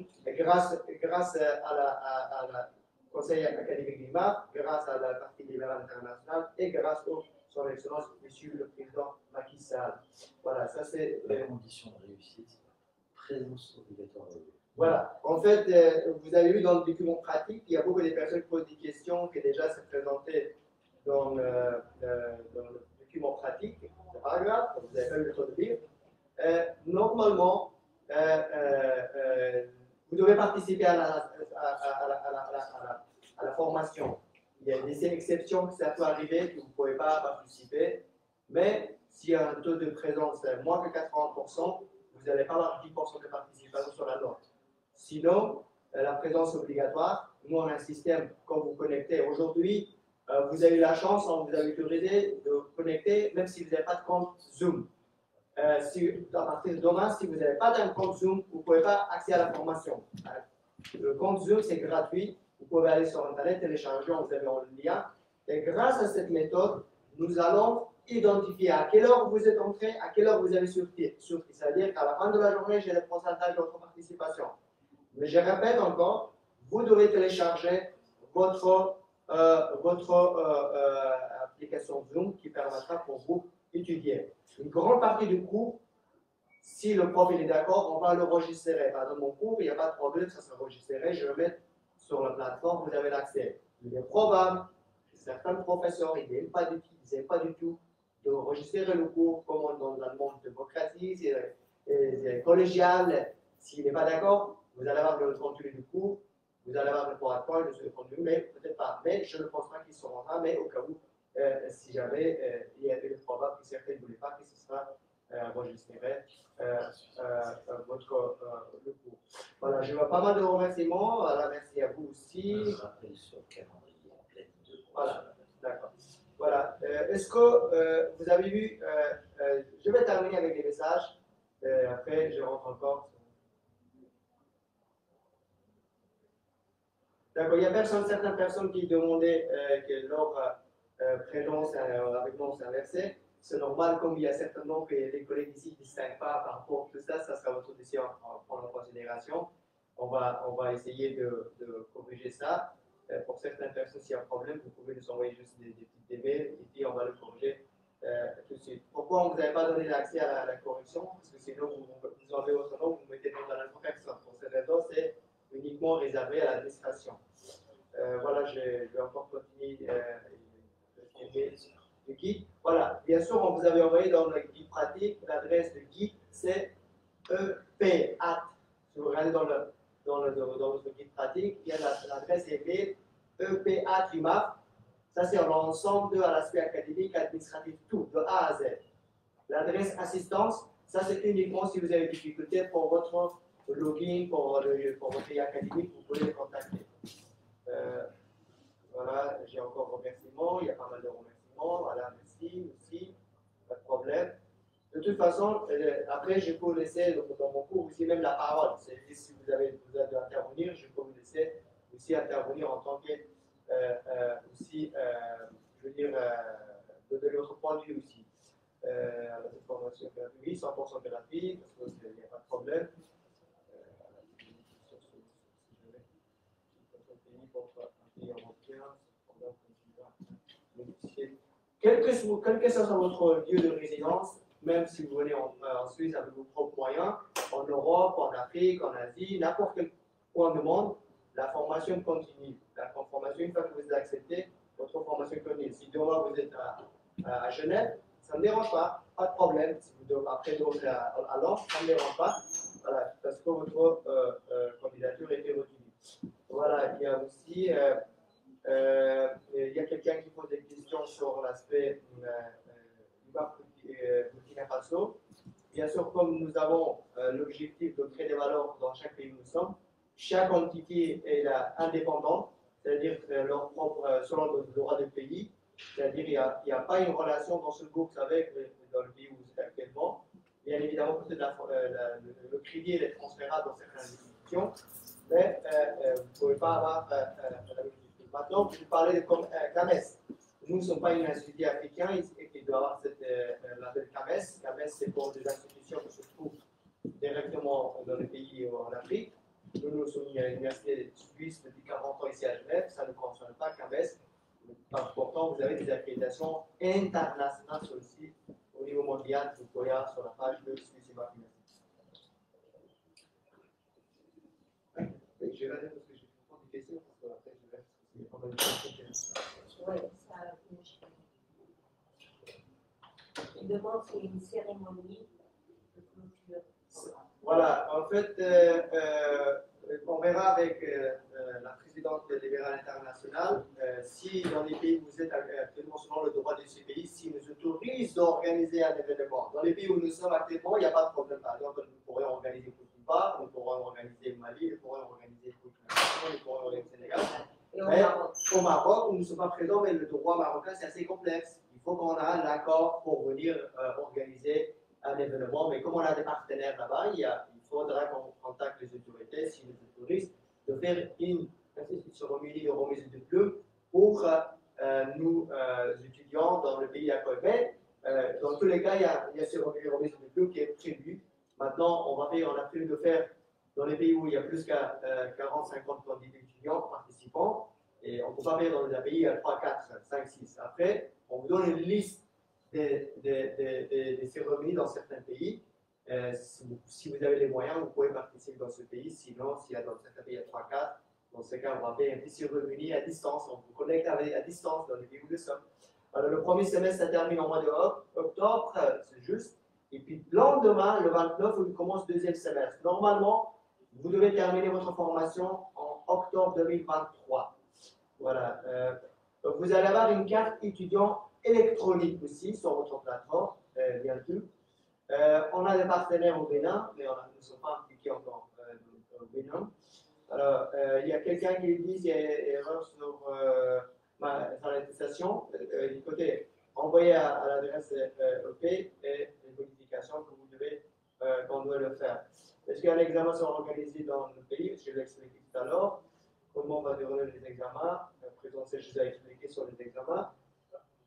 la Conseil académique du MAP, grâce à la Parti libérale internationale et grâce à son Excellence, Monsieur le Président Macky Sall. Voilà, ça c'est La condition de réussite, présence obligatoire. Voilà, en fait, vous avez vu dans le document pratique, il y a beaucoup de personnes qui posent des questions qui déjà s'est présenté dans le document pratique. C'est pas grave, vous avez pas eu le temps de lire. Normalement, vous devez participer à la formation. Il y a des exceptions que ça peut arriver, que vous ne pouvez pas participer, mais s'il y a un taux de présence moins que 80%, vous n'allez pas avoir 10% de participation sur la note. Sinon, la présence obligatoire, nous on a un système, quand vous connectez aujourd'hui, vous avez eu la chance, on vous a autorisé de connecter, même si vous n'avez pas de compte Zoom. À partir de demain, si vous n'avez pas d'un compte Zoom, vous ne pouvez pas accéder à la formation. Le compte Zoom, c'est gratuit. Vous pouvez aller sur Internet, télécharger, vous avez un lien. Et grâce à cette méthode, nous allons identifier à quelle heure vous êtes entré, à quelle heure vous avez sorti. C'est-à-dire qu'à la fin de la journée, j'ai le pourcentage de votre participation. Mais je répète encore, vous devez télécharger votre application Zoom qui permettra pour vous d'étudier. Une grande partie du cours, si le prof est d'accord, on va le enregistrer. Par exemple, mon cours, il n'y a pas de problème, ça sera enregistré, je vais le mettre sur la plateforme, vous avez l'accès. Il est probable que certains professeurs, ils n'aiment pas du tout d'enregistrer le cours comme dans un monde démocratique et collégial. S'il n'est pas d'accord, vous allez avoir le contenu du cours, vous allez avoir le PowerPoint sur le contenu, mais peut-être pas. Mais je ne pense pas qu'ils seront là, mais au cas où, si jamais il y a des probable que certains ne voulaient pas que ce sera enregistré le cours. Voilà, je vois pas mal de remerciements. Voilà, merci à vous aussi. Un rappel sur le calendrier en pleine de. Voilà, d'accord. Voilà. Est-ce que vous avez vu, je vais terminer avec les messages. Après, je rentre encore. D'accord, il y a certaines personnes qui demandaient que leur prénom avec nom c'est inversé. C'est normal, comme il y a certains noms que les collègues ici ne distinguent pas par rapport à tout ça, ça sera votre décision à prendre en considération. On va essayer de corriger ça. Pour certaines personnes, s'il y a un problème, vous pouvez nous envoyer juste des petits mails et puis on va le corriger tout de suite. Pourquoi on ne vous avait pas donné l'accès à la correction? Parce que sinon, vous enlevez votre nom, vous mettez dans la correction. Pour cette raison, c'est uniquement réservé à l'administration. Voilà, je vais encore continuer le guide. Voilà, bien sûr, on vous avait envoyé dans le guide pratique, l'adresse de guide, c'est EPAT. Si vous regardez dans votre guide pratique, il y a l'adresse email EPAT-UMAP. Ça, c'est l'ensemble de l'aspect académique, administratif, tout, de A à Z. L'adresse assistance, ça, c'est uniquement si vous avez des difficultés pour votre login, pour votre vie académique, vous pouvez les contacter. Voilà, j'ai encore remerciements, il y a pas mal de remerciements. Voilà, merci aussi, pas de problème. De toute façon, après, je peux vous laisser dans mon cours aussi même la parole. Si vous avez intervenir, je peux vous laisser aussi intervenir en tant que, je veux dire, de l'autre point de vue aussi. Cette formation gratuite, 100% gratuite, parce qu'il n'y a pas de problème. Quel que soit votre lieu de résidence, même si vous venez en Suisse avec vos propres moyens, en Europe, en Afrique, en Asie, n'importe quel point du monde, la formation continue. La formation, une fois que vous êtes accepté, votre formation continue. Si demain vous êtes à Genève, ça ne me dérange pas, pas de problème. Si vous devez après demander à Lens, ça ne me dérange pas, voilà, parce que votre candidature a été retenue. Voilà, il y a aussi. Il y a quelqu'un qui pose des questions sur l'aspect du Burkina Faso. Bien sûr, comme nous avons l'objectif de créer des valeurs dans chaque pays où nous sommes, chaque entité est indépendante, c'est-à-dire leur propre, selon le droit du pays. C'est-à-dire qu'il n'y a pas une relation dans ce groupe avec dans le pays où vous êtes actuellement. Bien évidemment, peut-être le crédit est transférable dans certaines institutions, mais vous ne pouvez pas avoir maintenant, vous parlez de CAMES. Nous ne sommes pas une institution africaine qui doit avoir cette label CAMES. CAMES, c'est pour des institutions qui se trouvent directement dans les pays en Afrique. Nous sommes une université suisse depuis 40 ans ici à Genève. Ça ne concerne pas CAMES. Pourtant, vous avez des accréditations internationales sur le site au niveau mondial. Vous pouvez aller sur la page de Suisse et Martinique. Je vais aller parce que je vais prendre des questions parce que après je vais. Oui, ça. Il demande si une cérémonie de clôture. Voilà, en fait, on verra avec la présidente libérale internationale si dans les pays où vous êtes actuellement selon le droit de ces pays, s'ils nous autorisent d'organiser un événement. Dans les pays où nous sommes actuellement, il n'y a pas de problème. Par exemple, nous pourrions organiser Côte d'Ivoire, nous pourrions organiser Mali, nous pourrions organiser Burkina Faso, nous pourrions organiser Sénégal. Mais au Maroc, où nous ne sommes pas présents, mais le droit marocain, c'est assez complexe. Il faut qu'on ait un accord pour venir organiser un événement. Mais comme on a des partenaires là-bas, il faudra qu'on contacte les autorités, s'ils nous autorisent, de faire une cérémonie de remise de diplôme pour nous étudiants dans le pays à côté. Dans tous les cas, il y a une cérémonie de remise de diplôme qui est prévue. Maintenant, on a prévu de faire dans les pays où il y a plus qu'à 40-50 candidats étudiants participants, et on ne peut pas faire dans les pays à 3, 4, 5, 6. Après, on vous donne une liste des cérémonies dans certains pays. Si vous avez les moyens, vous pouvez participer dans ce pays. Sinon, s'il y a dans certains pays à 3, 4, dans ce cas, on va faire une petite cérémonie à distance. On vous connecte à distance dans les pays où nous sommes. Alors, le premier semestre, ça termine en mois d'octobre, c'est juste. Et puis, le lendemain, le 29, on commence le deuxième semestre. Normalement, vous devez terminer votre formation en octobre 2023. Voilà. Donc vous allez avoir une carte étudiant électronique aussi sur votre plateforme, bientôt. On a des partenaires au Bénin, mais nous ne sommes pas impliqués encore au Bénin. Alors, il y a quelqu'un qui dit qu'il y a une erreur sur ma attestation. Écoutez, envoyez à l'adresse EP et les modifications que vous devez, qu'on doit le faire. Est-ce qu'un examen sera organisé dans le pays? Je l'ai expliqué tout à l'heure. Comment on va dérouler les examens? Présenter, je vous ai expliqué sur les examens.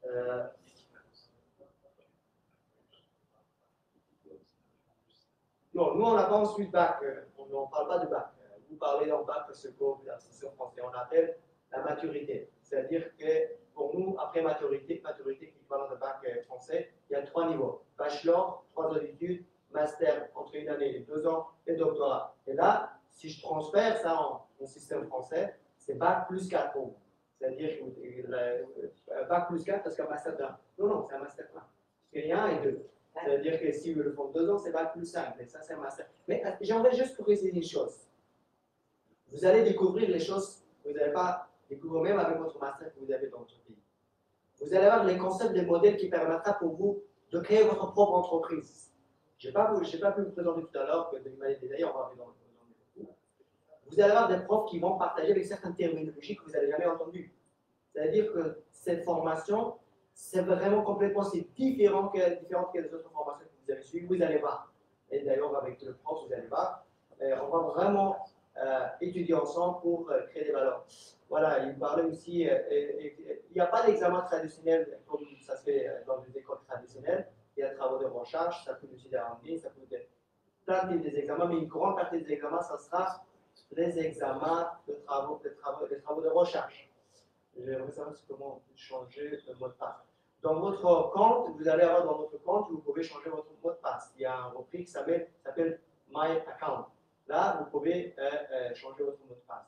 Non, nous on n'a pas ensuite bac, on ne parle pas de bac. Vous parlez d'un bac parce que c'est en français, on appelle la maturité. C'est-à-dire que pour nous, après maturité qui est équivalent de bac français, il y a 3 niveaux. Bachelor, 3 ans d'études, master entre 1 année et 2 ans, et doctorat. Et là, si je transfère ça en système français, c'est bac plus 4 pour vous. C'est-à-dire bac plus 4 parce qu'un master 1. Non, c'est un master 1. C'est 1 et 2. C'est-à-dire que si vous le font 2 ans, c'est bac plus 5. Mais ça, c'est un master. Mais j'aimerais juste préciser une chose. Vous allez découvrir les choses que vous n'allez pas découvrir même avec votre master que vous avez dans votre pays. Vous allez avoir les concepts, des modèles qui permettront pour vous de créer votre propre entreprise. Je n'ai pas pu vous présenter tout à l'heure, que d'ailleurs, on va arriver dans le cours. Vous allez avoir des profs qui vont partager avec certaines terminologies que vous n'avez jamais entendues. C'est-à-dire que cette formation, c'est vraiment complètement différent différente que les autres formations que vous avez suivies. Vous allez voir. Et d'ailleurs, avec le prof, vous allez voir. On va vraiment étudier ensemble pour créer des valeurs. Voilà, il parlait aussi, il n'y a pas d'examen traditionnel comme ça se fait dans les écoles traditionnelles. Il y a des travaux de recherche, ça peut aussi des rencontres, ça peut plein de des examens, mais une grande partie des examens, ça sera les examens de travaux de recherche. J'aimerais savoir comment on peut changer le mot de passe. Dans votre compte, vous allez avoir dans votre compte, vous pouvez changer votre mot de passe. Il y a un repris qui s'appelle My Account. Là, vous pouvez changer votre mot de passe.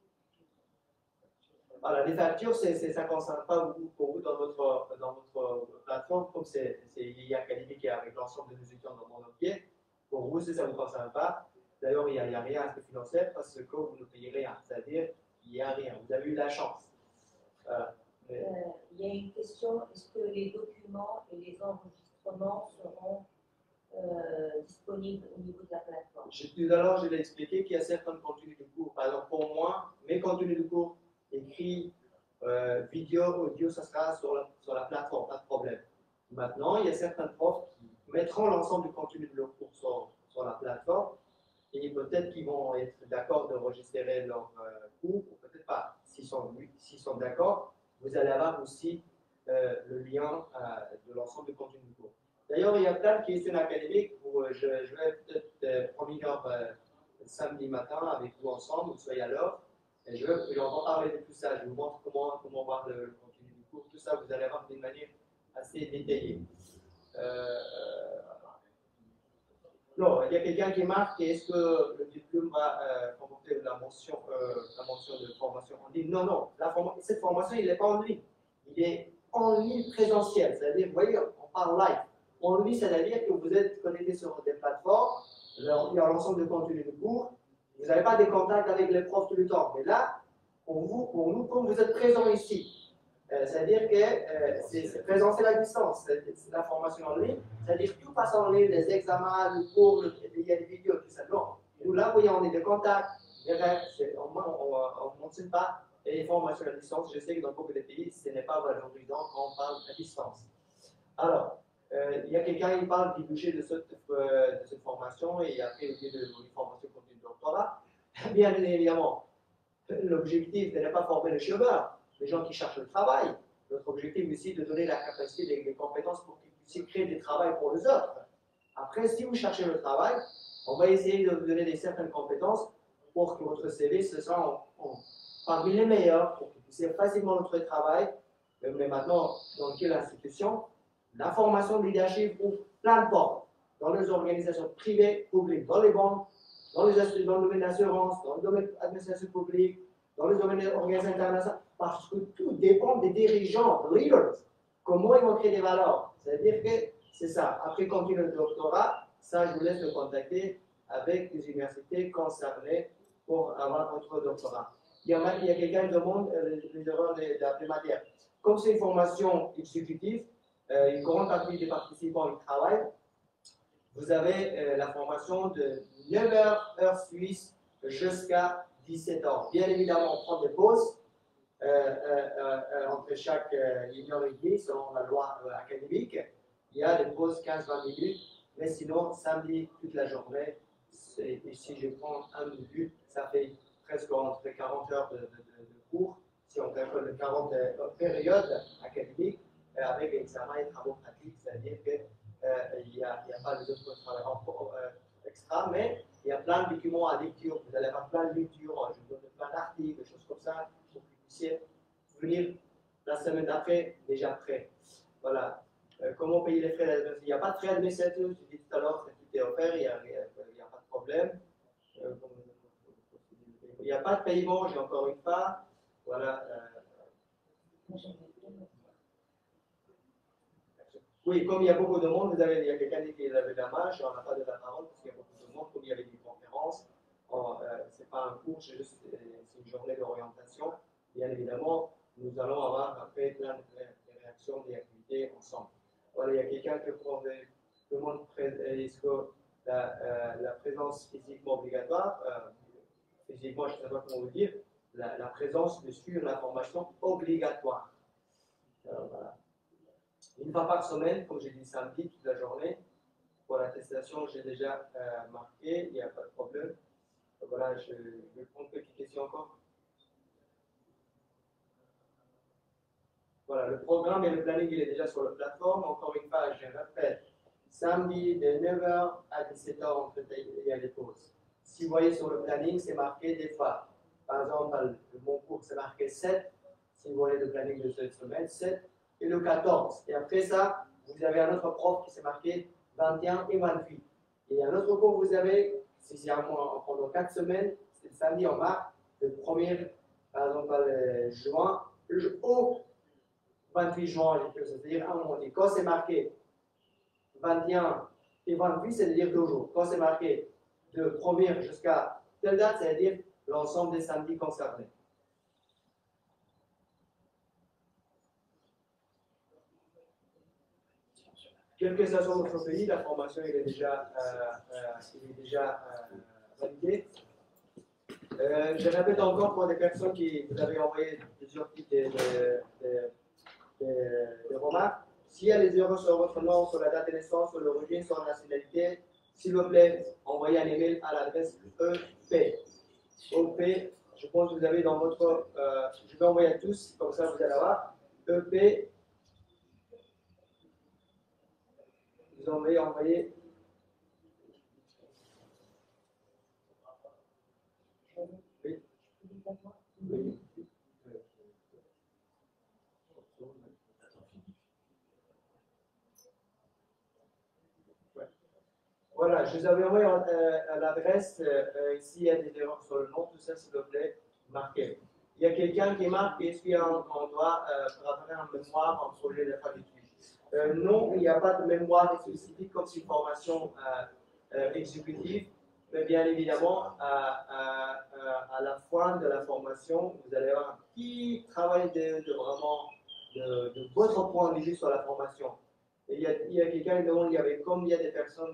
Voilà, les factures, ça ne concerne pas beaucoup pour vous dans votre plateforme, comme c'est IA Academy qui est avec l'ensemble des étudiants dans le monde entier. Pour vous, ça ne vous concerne pas. D'ailleurs, il n'y a rien à aspect financier parce que vous ne payez rien. C'est-à-dire, il n'y a rien. Vous avez eu la chance. Voilà. Il y a une question, est-ce que les documents et les enregistrements seront disponibles au niveau de la plateforme? Tout à l'heure, je l'ai expliqué qu'il y a certains contenus de cours. Par exemple, pour moi, mes contenus de cours écrits, vidéo, audio, ça sera sur la plateforme, pas de problème. Maintenant, il y a certains profs qui mettront l'ensemble du contenu de leur cours sur la plateforme et peut-être qu'ils vont être d'accord d'enregistrer leur cours ou peut-être pas. S'ils sont d'accord, vous allez avoir aussi le lien de l'ensemble du contenu du cours. D'ailleurs, il y a plein de questions académiques où je vais peut-être provenir samedi matin avec vous ensemble, vous soyez à l'heure. Et on va parler de tout ça. Je vous montre comment voir le contenu du cours. Tout ça, vous allez voir d'une manière assez détaillée. Non, il y a quelqu'un qui marque est-ce que le diplôme va comporter la mention de formation en ligne? Non. Cette formation, il n'est pas en ligne. Il est en ligne présentielle. C'est-à-dire, vous voyez, on parle live. En ligne, c'est-à-dire que vous êtes connecté sur des plateformes, il y a l'ensemble de contenu de cours. Vous n'avez pas de contact avec les profs tout le temps. Mais là, pour nous, comme vous êtes présents ici, c'est-à-dire que c'est présentiel à distance, c'est la formation en ligne, c'est-à-dire que tout passe en ligne, les examens, le cours, il y a des vidéos, tout ça. Non. Nous, là, vous voyez, on est de contact, on ne mentionne pas les formations à distance. Je sais que dans beaucoup de pays, ce n'est pas valorisant quand on parle à distance. Alors, il y a quelqu'un qui parle du budget de cette formation et après il y a une formation continue de doctorat. Bien évidemment, l'objectif n'est pas former les chômeurs, les gens qui cherchent le travail. Notre objectif est aussi de donner la capacité, les compétences pour qu'ils puissent créer des travails pour les autres. Après, si vous cherchez le travail, on va essayer de vous donner certaines compétences pour que votre CV se sente parmi les meilleurs, pour que vous puissiez facilement trouver le travail. Mais maintenant, dans quelle institution? La formation de leadership ouvre plein de portes dans les organisations privées, publiques, dans les banques, dans le domaine d'assurance, dans le domaine de l'administration publique, dans le domaine des organisations internationales, parce que tout dépend des dirigeants, des leaders, comment ils vont créer des valeurs. C'est-à-dire que c'est ça. Après, continuer le doctorat, ça, je vous laisse le contacter avec les universités concernées pour avoir votre doctorat. Il y a quelqu'un qui demande les erreurs de la primaire. Comme c'est une formation exécutive, une grande partie des participants y travaillent. Vous avez la formation de 9h, heure suisse, jusqu'à 17h. Bien évidemment, on prend des pauses entre chaque 1h30 selon la loi académique. Il y a des pauses 15-20 minutes, mais sinon, samedi, toute la journée, et si je prends 1 minute, ça fait presque entre 40 heures de cours, si on calcule 40 périodes académiques. avec l'examen et travaux pratiques, c'est-à-dire qu'il n'y a pas de autres travail extra, mais il y a plein de documents à lecture. Vous allez avoir plein de lectures, je vous donne plein d'articles, des choses comme ça, pour que vous puissiez venir la semaine d'après déjà prêt. Voilà. Comment payer les frais d'administration? Il n'y a pas de frais administratifs, je dis tout à l'heure, tout est offert, il n'y a pas de problème. Il n'y a pas de paiement, j'ai encore une fois. Voilà. Oui, comme il y a beaucoup de monde, il y a quelqu'un qui avait la main, on n'a pas de la parole parce qu'il y a beaucoup de monde, comme il y avait des conférences. Ce n'est pas un cours, c'est juste une journée d'orientation. Bien évidemment, nous allons avoir après plein de réactions, des activités ensemble. Voilà, il y a quelqu'un qui demande est-ce que la présence physiquement obligatoire, physiquement, je ne sais pas comment vous dire, la présence de suivre la formation obligatoire. Voilà. Une fois par semaine, comme j'ai dit samedi, toute la journée. Pour l'attestation, j'ai déjà marqué, il n'y a pas de problème. Voilà, je vais prendre quelques questions encore. Voilà, le programme et le planning, il est déjà sur la plateforme. Encore une fois, je répète, samedi de 9h à 17h, il y a des pauses. Si vous voyez sur le planning, c'est marqué des fois. Par exemple, mon cours, c'est marqué 7. Si vous voyez le planning de cette semaine, 7 et le 14. Et après ça, vous avez un autre prof qui s'est marqué 21 et 28. Et un autre cours, vous avez, si c'est pendant 4 semaines, c'est le samedi en mars, le 1er, par exemple, juin, au 28 juin, c'est-à-dire un mois. Et quand c'est marqué 21 et 28, c'est-à-dire 2 jours. Quand c'est marqué de 1er jusqu'à telle date, c'est-à-dire l'ensemble des samedis concernés. Quel que soit votre pays, la formation est déjà validée. Je répète encore pour des personnes qui vous avez envoyé plusieurs types de remarques. S'il y a des erreurs sur votre nom, sur la date de naissance, sur l'origine, sur la nationalité, s'il vous plaît, envoyez un email à l'adresse EP. EP, je pense que vous avez dans votre. Je vais envoyer à tous, comme ça vous allez avoir. EP. Vous envoyez. Oui. Oui. Voilà, je vous avais envoyé à l'adresse, s'il y a des erreurs sur le nom, tout ça, s'il vous plaît, marquez. Il y a quelqu'un qui marque, est-ce qu'on doit préparer un mémoire, un projet de fin d'études? Non, il n'y a pas de mémoire spécifique comme une formation exécutive, mais bien évidemment, à la fin de la formation, vous allez avoir un petit travail de votre point de vue sur la formation. Et il y a quelqu'un qui demande, comme il y a des personnes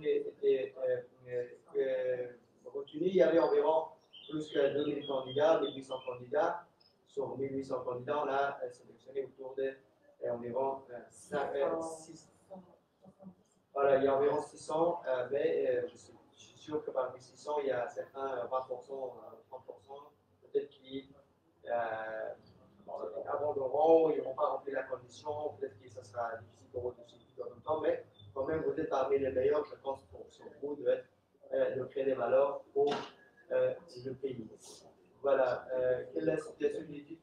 retenues, il y avait environ plus que 2000 candidats, 1800 candidats. Sur 1800 candidats, on a sélectionné autour de environ 600. Voilà, il y a environ 600, mais je suis sûr que parmi 600, il y a certains 20%, 30%, peut-être qui abandonneront, ils n'auront pas rempli la condition, peut-être que ça sera difficile pour eux de suivre en même temps, mais quand même, vous êtes parmi les meilleurs, je pense, pour vous de créer des valeurs pour le pays. Voilà, quelle est la situation de l'étude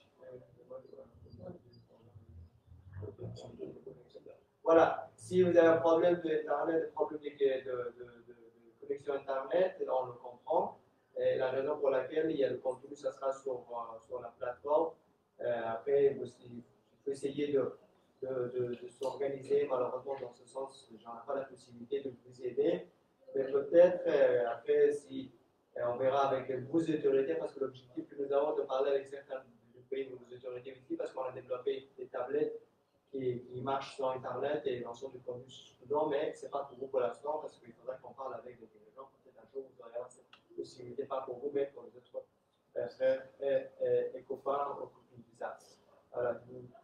Voilà, si vous avez un problème d'Internet, un problème de connexion Internet, on le comprend. Et la raison pour laquelle il y a le contenu, ça sera sur la plateforme. Après, il faut essayer de s'organiser. Malheureusement, dans ce sens, je n'ai pas la possibilité de vous aider. Mais peut-être, après, si on verra avec vos autorités, parce que l'objectif que nous avons de parler avec certains pays de vos autorités ici, parce qu'on a développé des tablettes qui marchent sur Internet et l'ensemble du contenu dedans, mais ce n'est pas pour vous pour l'instant, parce qu'il faudra qu'on parle avec des gens. Peut-être un jour, vous aurez cette possibilité, pas pour vous, mais pour les autres frères et copains ou copines du ça. Voilà.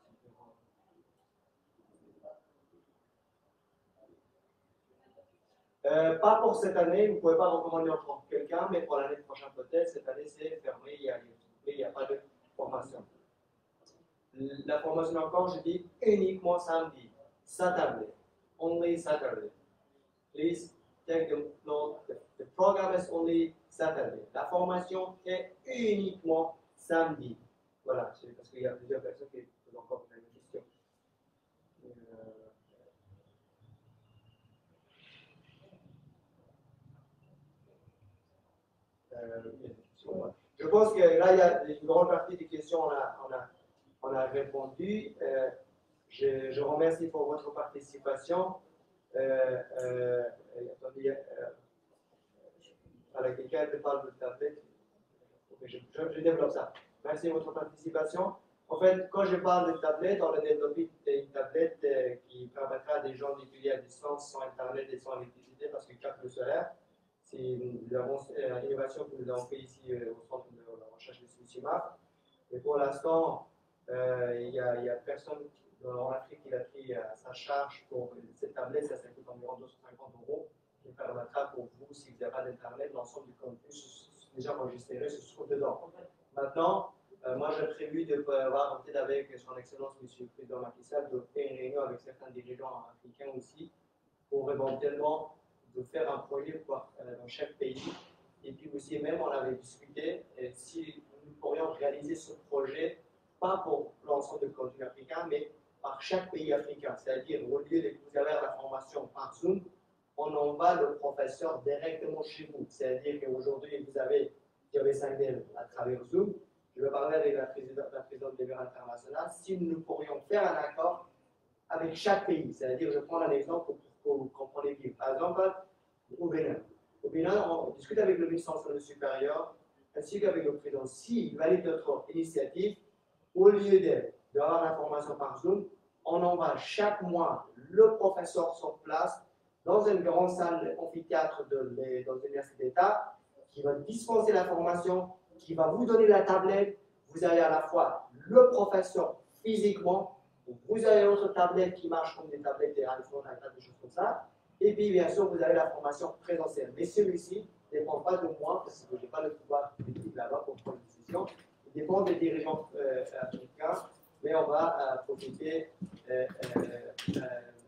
Pas pour cette année, vous ne pouvez pas recommander encore quelqu'un, mais pour l'année prochaine peut-être. Cette année, c'est fermé, il n'y a pas de formation. La formation encore, je dis uniquement samedi. Saturday. Only Saturday. Please take the note. The program is only Saturday. La formation est uniquement samedi. Voilà, c'est parce qu'il y a plusieurs personnes qui posent encore la même question. Je pense que là, il y a une grande partie des questions, on a répondu. Je remercie pour votre participation. Attendez, avec quelqu'un qui parle de tablette. Je développe ça. Merci de votre participation. En fait, quand je parle de tablette, on a développé une tablette qui permettra à des gens d'étudier à distance sans Internet et sans électricité parce qu'il capte le solaire. C'est une innovation que nous avons fait ici au centre de la recherche de Sushima. Et pour l'instant, il y a personne en Afrique qui l'a pris à sa charge pour cette tablette. Ça coûte environ 250 €, qui permettra pour vous, si vous n'avez pas d'Internet, l'ensemble du contenu déjà enregistré se trouve dedans. Maintenant, moi j'ai prévu de avoir peut-être avec son Excellence M. le Président Macky Sall de faire une réunion avec certains dirigeants africains aussi pour éventuellement de faire un projet dans chaque pays. Et puis aussi même on avait discuté si nous pourrions réaliser ce projet pas pour l'ensemble du continent africain mais par chaque pays africain. C'est-à-dire au lieu de vous avoir la formation par Zoom, on envoie le professeur directement chez vous. C'est-à-dire qu'aujourd'hui vous avez Sandel à travers Zoom. Je vais parler avec la présidente de l'Union internationale si nous pourrions faire un accord avec chaque pays. C'est-à-dire, je prends un exemple pour que vous compreniez bien. Par exemple, au Bénin. Au Bénin, on discute avec le ministre enseignement supérieur ainsi qu'avec le président. S'il valide notre initiative, au lieu d'avoir l'information par Zoom, on envoie chaque mois le professeur sur place dans une grande salle amphithéâtre dans l'université d'État qui va dispenser la formation, qui va vous donner la tablette. Vous avez à la fois le professeur physiquement, vous avez votre tablette qui marche comme des tablettes et iPhone, iPad, des choses comme ça. Et puis, bien sûr, vous avez la formation présentielle. Mais celui-ci ne dépend pas de moi, parce que je n'ai pas le pouvoir politique là-bas pour prendre une décision. Il dépend des dirigeants africains, mais on va profiter de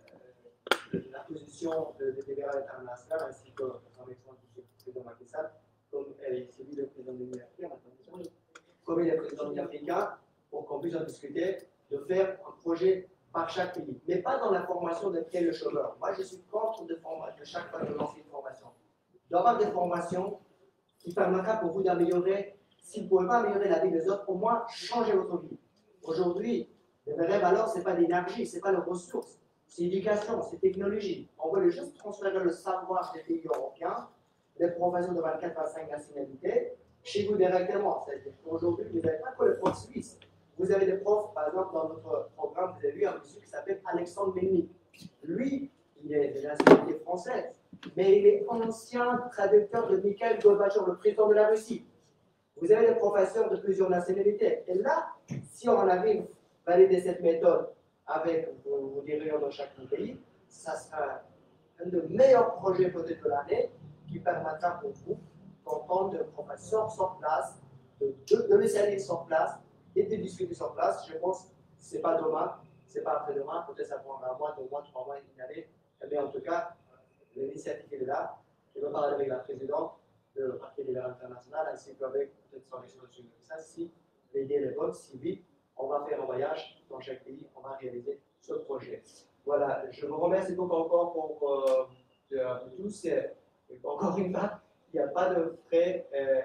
la position de libéral international ainsi que son excellence du président Macky Sall, comme c'est lui le président de l'Union africaine, comme il est président de l'Union africaine, pour qu'on puisse en discuter, de faire un projet par chaque pays, mais pas dans la formation de quel chômeur. Moi, je suis contre de chaque fois de lancer une formation. Il doit y avoir des formations qui permettra pour vous d'améliorer, si vous ne pouvez pas améliorer la vie des autres, au moins changer votre vie. Aujourd'hui, les vraies valeurs, ce n'est pas l'énergie, ce n'est pas les ressources, c'est l'éducation, c'est technologie. On veut juste transférer le savoir des pays européens, des professions de 24-25 nationalités, chez vous directement. C'est-à-dire qu'aujourd'hui, vous n'avez pas que les profs suisses. Vous avez des profs, par exemple, dans notre programme, vous avez vu un monsieur qui s'appelle Alexandre Melnik. Lui, il est de nationalité française, mais il est ancien traducteur de Mikhail Gorbatchev, le président de la Russie. Vous avez des professeurs de plusieurs nationalités. Et là, si on arrive à valider cette méthode avec vos dirigeants dans chaque pays, ça sera un des meilleurs projets peut-être de l'année qui permettra pour vous d'entendre des professeurs sur place, de les aller sur place et de discuter sur place. Je pense que ce n'est pas demain, ce n'est pas après-demain, peut-être ça prendra un mois, 2 mois, 3 mois, une année. Mais en tout cas, l'initiative est là. Je vais parler avec la présidente du Parti libéral international ainsi qu'avec peut-être son excellence du ça. Si l'idée est bonne, si oui, on va faire un voyage dans chaque pays, on va réaliser ce projet. Voilà, je vous remercie beaucoup encore pour tous. Et encore une fois, il n'y a pas de frais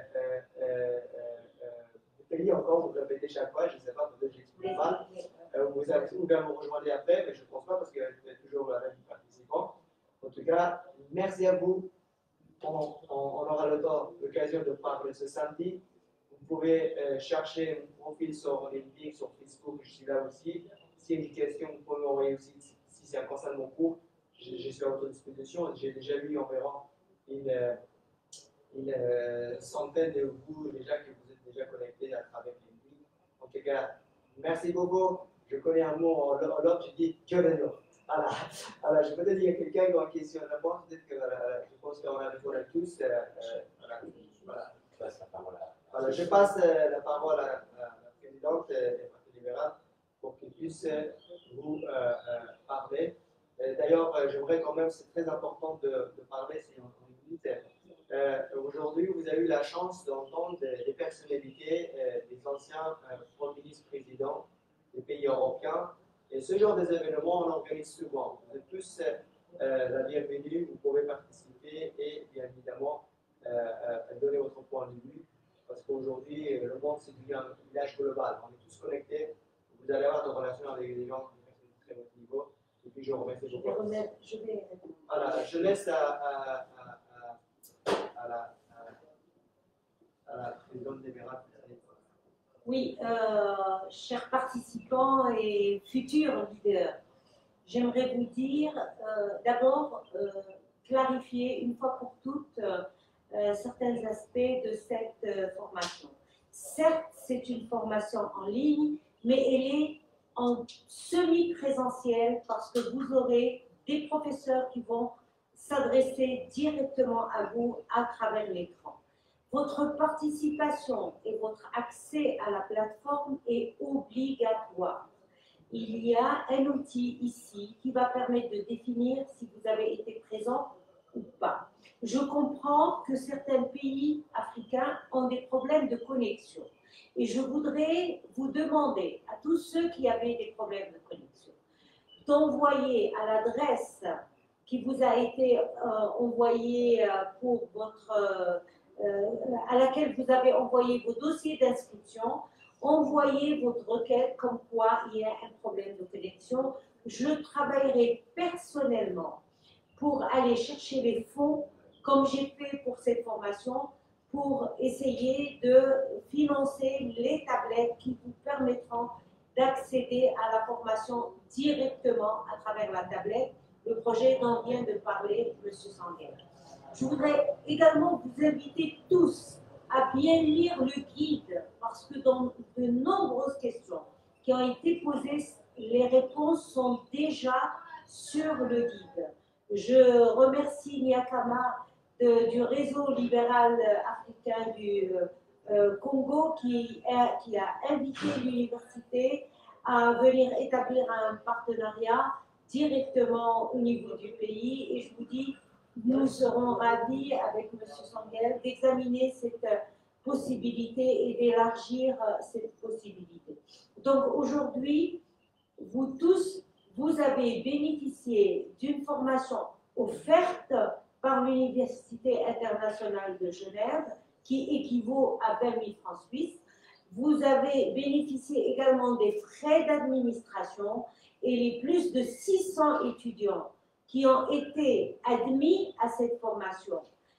de payer encore, vous le répétez chaque fois, je ne sais pas, peut-être que j'explique mal. Vous avez ou bien vous rejoindre après, mais je ne pense pas parce qu'il y a toujours la même participant. En tout cas, merci à vous. On aura l'occasion de parler ce samedi. Vous pouvez chercher mon profil sur LinkedIn, sur Facebook, je suis là aussi. S'il y a une question, vous pouvez m'envoyer aussi si ça concerne mon cours. Je suis à votre disposition. J'ai déjà lu environ une centaine de vous déjà que vous êtes déjà connectés à travers LinkedIn. En tout cas, merci beaucoup. Je connais un mot en l'autre, je dis que le nom. Voilà. Alors, je peux te dire quelqu'un qui a une question là-bas, peut-être que je pense qu'on a répondu à tous. Voilà. Voilà, je passe la parole à la présidente du Parti libéral puisse vous parler. D'ailleurs, j'aimerais quand même, c'est très important de parler, c'est en militaire. Aujourd'hui, vous avez eu la chance d'entendre des personnalités, des anciens premiers ministres présidents des pays européens. Et ce genre d'événements, on organise souvent. Vous êtes tous la bienvenue, vous pouvez participer et bien évidemment donner votre point de vue. Parce qu'aujourd'hui, le monde c'est devenu un village global. On est tous connectés. Vous allez avoir des relations avec des gens de très haut niveau. Et puis je vous remercie beaucoup. Voilà, je laisse à la présidente d'Émirat. Oui, chers participants et futurs leaders, j'aimerais vous dire d'abord clarifier une fois pour toutes certains aspects de cette formation. Certes, c'est une formation en ligne, mais elle est en semi-présentiel parce que vous aurez des professeurs qui vont s'adresser directement à vous à travers l'écran. Votre participation et votre accès à la plateforme est obligatoire. Il y a un outil ici qui va permettre de définir si vous avez été présent ou pas. Je comprends que certains pays africains ont des problèmes de connexion. Et je voudrais vous demander à tous ceux qui avaient des problèmes de connexion d'envoyer à l'adresse qui vous a été envoyée pour votre... à laquelle vous avez envoyé vos dossiers d'inscription, envoyez votre requête comme quoi il y a un problème de connexion. Je travaillerai personnellement pour aller chercher les fonds, comme j'ai fait pour cette formation, pour essayer de financer les tablettes qui vous permettront d'accéder à la formation directement à travers la tablette, le projet dont vient de parler M. Sanguel. Je voudrais également vous inviter tous à bien lire le guide, parce que dans de nombreuses questions qui ont été posées, les réponses sont déjà sur le guide. Je remercie Nyakama du réseau libéral africain du Congo qui a invité l'université à venir établir un partenariat directement au niveau du pays. Et je vous dis, nous serons ravis avec M. Sanguel d'examiner cette possibilité et d'élargir cette possibilité. Donc aujourd'hui, vous tous, vous avez bénéficié d'une formation offerte par l'Université internationale de Genève, qui équivaut à 20 000 francs suisses. Vous avez bénéficié également des frais d'administration et les plus de 600 étudiants qui ont été admis à cette formation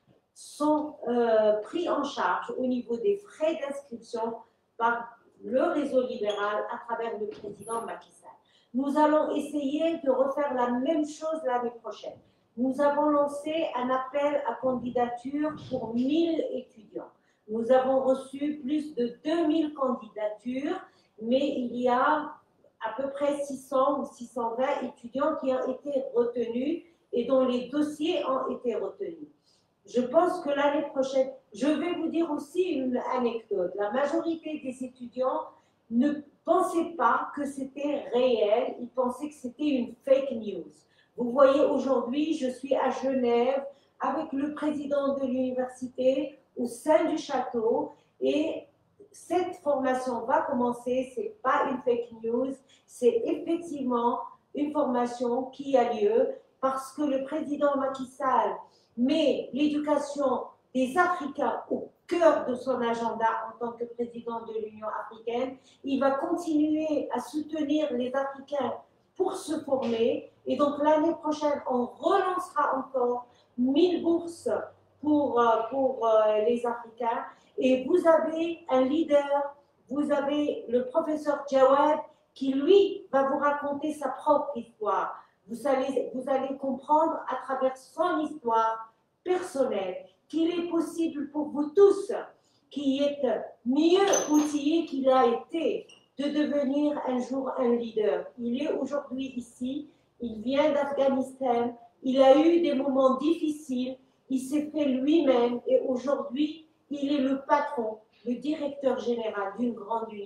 sont pris en charge au niveau des frais d'inscription par le réseau libéral à travers le président Macky Sall. Nous allons essayer de refaire la même chose l'année prochaine. Nous avons lancé un appel à candidature pour 1000 étudiants. Nous avons reçu plus de 2000 candidatures, mais il y a à peu près 600 ou 620 étudiants qui ont été retenus et dont les dossiers ont été retenus. Je pense que l'année prochaine, je vais vous dire aussi une anecdote. La majorité des étudiants ne pensaient pas que c'était réel, ils pensaient que c'était une fake news. Vous voyez, aujourd'hui, je suis à Genève avec le président de l'université au sein du château et cette formation va commencer. Ce n'est pas une fake news, c'est effectivement une formation qui a lieu parce que le président Macky Sall met l'éducation des Africains au cœur de son agenda en tant que président de l'Union africaine. Il va continuer à soutenir les Africains pour se former. Et donc l'année prochaine, on relancera encore 1000 bourses pour les Africains. Et vous avez un leader, vous avez le professeur Jawad qui, lui, va vous raconter sa propre histoire. Vous allez comprendre à travers son histoire personnelle qu'il est possible pour vous tous, qui êtes mieux outillés qu'il a été, de devenir un jour un leader. Il est aujourd'hui ici, il vient d'Afghanistan, il a eu des moments difficiles, il s'est fait lui-même et aujourd'hui, il est le patron, le directeur général d'une grande université.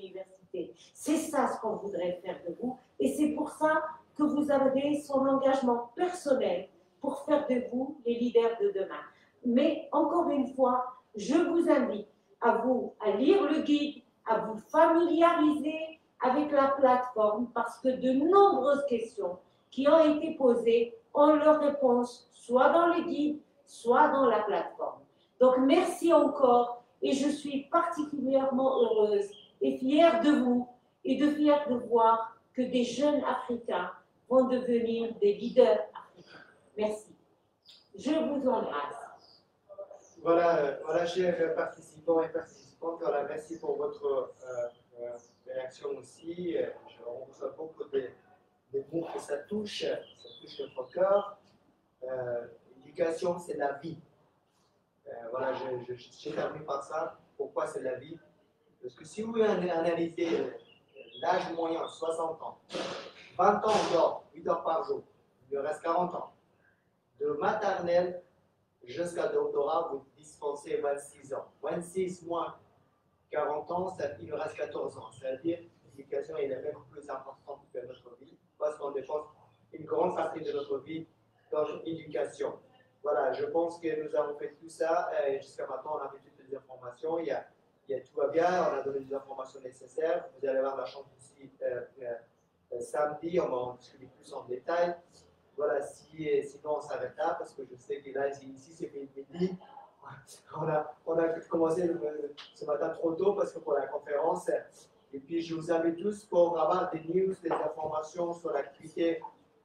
responsabilité. C'est ça ce qu'on voudrait faire de vous. Et c'est pour ça que vous avez son engagement personnel pour faire de vous les leaders de demain. Mais encore une fois, je vous invite à lire le guide, à vous familiariser avec la plateforme parce que de nombreuses questions qui ont été posées ont leur réponse soit dans le guide, soit dans la plateforme. Donc merci encore et je suis particulièrement heureuse et fière de vous et fière de voir que des jeunes Africains vont devenir des leaders africains. Merci. Je vous embrasse. Voilà, chers participants et participantes, voilà, merci pour votre réaction aussi. On reçoit beaucoup des mots que ça touche notre cœur. L'éducation, c'est la vie. Voilà, j'ai terminé par ça. Pourquoi c'est la vie? Parce que si vous analysez l'âge moyen, 60 ans, 20 ans on dort, 8 heures par jour, il lui reste 40 ans. De maternelle jusqu'à doctorat, vous dispensez 26 ans. 26 moins 40 ans, il lui reste 14 ans. C'est-à-dire que l'éducation est même plus importante que notre vie, parce qu'on dépense une grande partie de notre vie dans l'éducation. Voilà, je pense que nous avons fait tout ça. Jusqu'à maintenant, on a fait toutes les informations. Tout va bien, on a donné les informations nécessaires. Vous allez avoir la chance aussi samedi, on va en discuter plus en détail. Voilà, sinon on s'arrête là parce que je sais que là, ici, c'est midi. On a commencé ce matin trop tôt parce que pour la conférence. Et puis, je vous invite tous pour avoir des news, des informations sur l'activité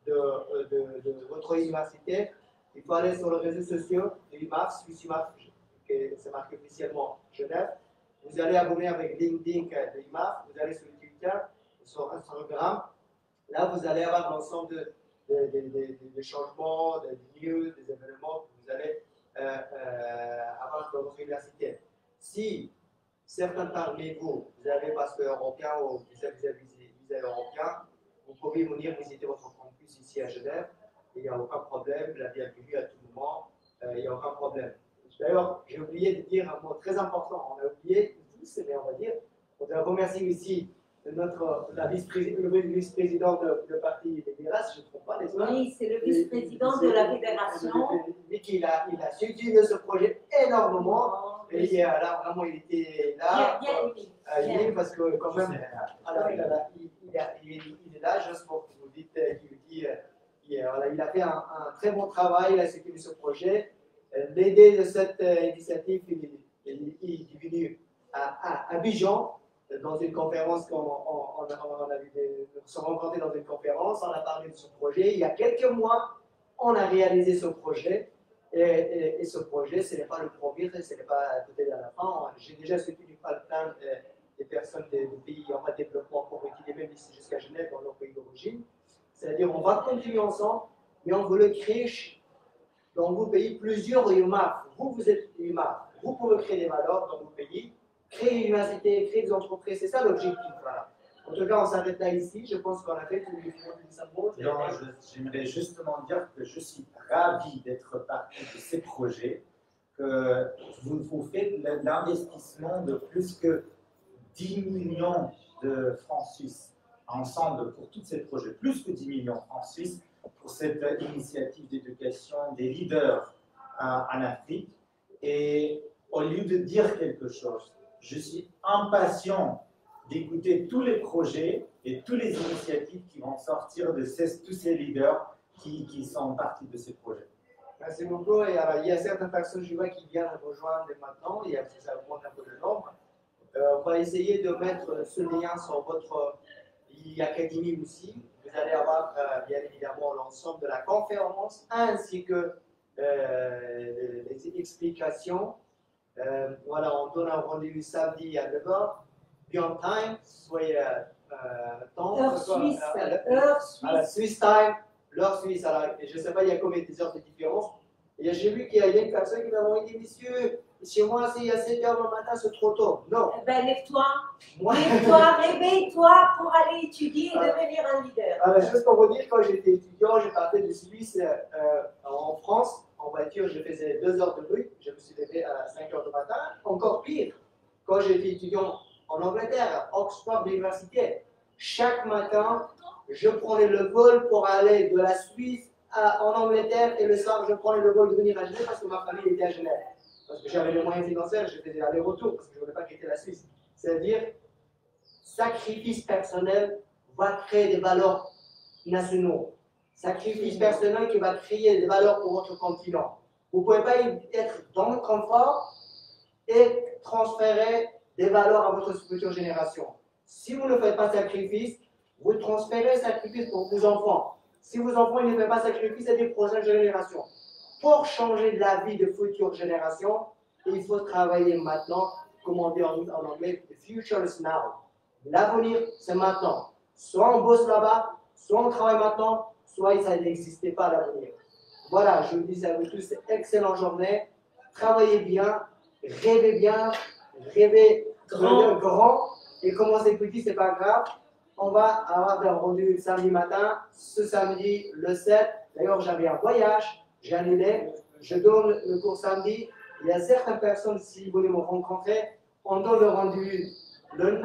de votre université. Il faut aller sur les réseaux sociaux de l'UMAF, SwissUMAF, c'est marqué officiellement Genève. Vous allez abonner avec LinkedIn de l'UMAF, vous allez sur Twitter, sur Instagram. Là, vous allez avoir l'ensemble des changements, des news, des événements que vous allez avoir dans votre université. Si certains parmi vous, vous avez passeport européen ou visa européen, vous pouvez venir visiter votre campus ici à Genève. Il n'y a aucun problème, la bienvenue à tout moment, il n'y a aucun problème. D'ailleurs, j'ai oublié de dire un mot très important. On a oublié, mais on va dire, on doit remercier ici le vice-président du parti des Miras, je ne trompe pas, n'est-ce pas? Oui, c'est le vice-président de la fédération. Il a soutenu ce projet énormément. Et là, vraiment, il était là. Parce que, quand même, il est là, juste pour que vous dites qu'il dit. Il a fait un très bon travail, il a soutenu ce projet. L'idée de cette initiative, il est venu à Abidjan, dans une conférence nous sommes rencontrés dans une conférence, on a parlé de ce projet. Il y a quelques mois, on a réalisé ce projet. Et ce projet, ce n'est pas le premier, ce n'est pas peut-être à la fin. J'ai déjà soutenu plein des personnes des pays en voie de développement pour étudier même ici jusqu'à Genève, dans leur pays d'origine. C'est-à-dire, on va continuer ensemble, mais on veut le créer dans vos pays plusieurs UMAF. Vous êtes UMAF. Vous pouvez créer des valeurs dans vos pays, créer une université, créer des entreprises. C'est ça l'objectif. Voilà. En tout cas, on s'arrête là ici. Je pense qu'on a fait tout le monde. J'aimerais justement dire que je suis ravi d'être partie de ces projets, que vous faites l'investissement de plus que 10 millions de francs suisses ensemble pour tous ces projets, plus que 10 millions de francs suisses pour cette initiative d'éducation des leaders en Afrique. Et au lieu de dire quelque chose, je suis impatient d'écouter tous les projets et toutes les initiatives qui vont sortir de tous ces leaders qui sont partis de ces projets. Merci beaucoup. Et alors, il y a certaines personnes, je vois, qui viennent rejoindre maintenant. Ça augmente un peu le nombre. On va essayer de mettre ce lien sur votre e-académie aussi. Vous allez avoir bien évidemment l'ensemble de la conférence ainsi que les explications. Voilà, on donne un rendez-vous samedi à 9h. Beyond time, soyez temps. Heure suisse. Swiss time, l'heure suisse. Alors, je ne sais pas, il y a combien d'heures de différence. Et j'ai vu qu'il y a une personne qui m'a dit, monsieur, chez moi, c'est à 7h le matin, c'est trop tôt. Non. Ben, lève-toi. Lève-toi, réveille-toi pour aller étudier et devenir un leader. Alors, juste pour vous dire, quand j'étais étudiant, je partais de Suisse en France. En voiture, je faisais 2 heures de bruit. Je me suis levé à 5h du matin. Encore pire, quand j'étais étudiant en Angleterre, à Oxford Université. Chaque matin, je prenais le vol pour aller de la Suisse en Angleterre et le soir, je prenais le vol de venir à Genève parce que ma famille était à Genève. Parce que j'avais les moyens financiers, je faisais l'aller-retour parce que je ne voulais pas quitter la Suisse. C'est-à-dire, sacrifice personnel va créer des valeurs nationaux. Sacrifice personnel qui va créer des valeurs pour votre continent. Vous ne pouvez pas être dans le confort et transférer des valeurs à votre future génération. Si vous ne faites pas sacrifice, vous transférez sacrifice pour vos enfants. Si vos enfants ne font pas sacrifice, c'est des prochaines générations. Pour changer de la vie de futures générations, il faut travailler maintenant, comme on dit en anglais, the future is now. L'avenir, c'est maintenant. Soit on bosse là-bas, soit on travaille maintenant, soit ça n'existait pas l'avenir. Voilà, je vous dis à vous tous, excellente journée. Travaillez bien, rêvez grand. Et commencer petit, c'est pas grave. On va avoir des rendez-vous samedi matin, ce samedi, le 7. D'ailleurs, j'avais un voyage, j'ai annulé. Je donne le cours samedi. Il y a certaines personnes, si vous voulez me rencontrer, on donne le rendez-vous le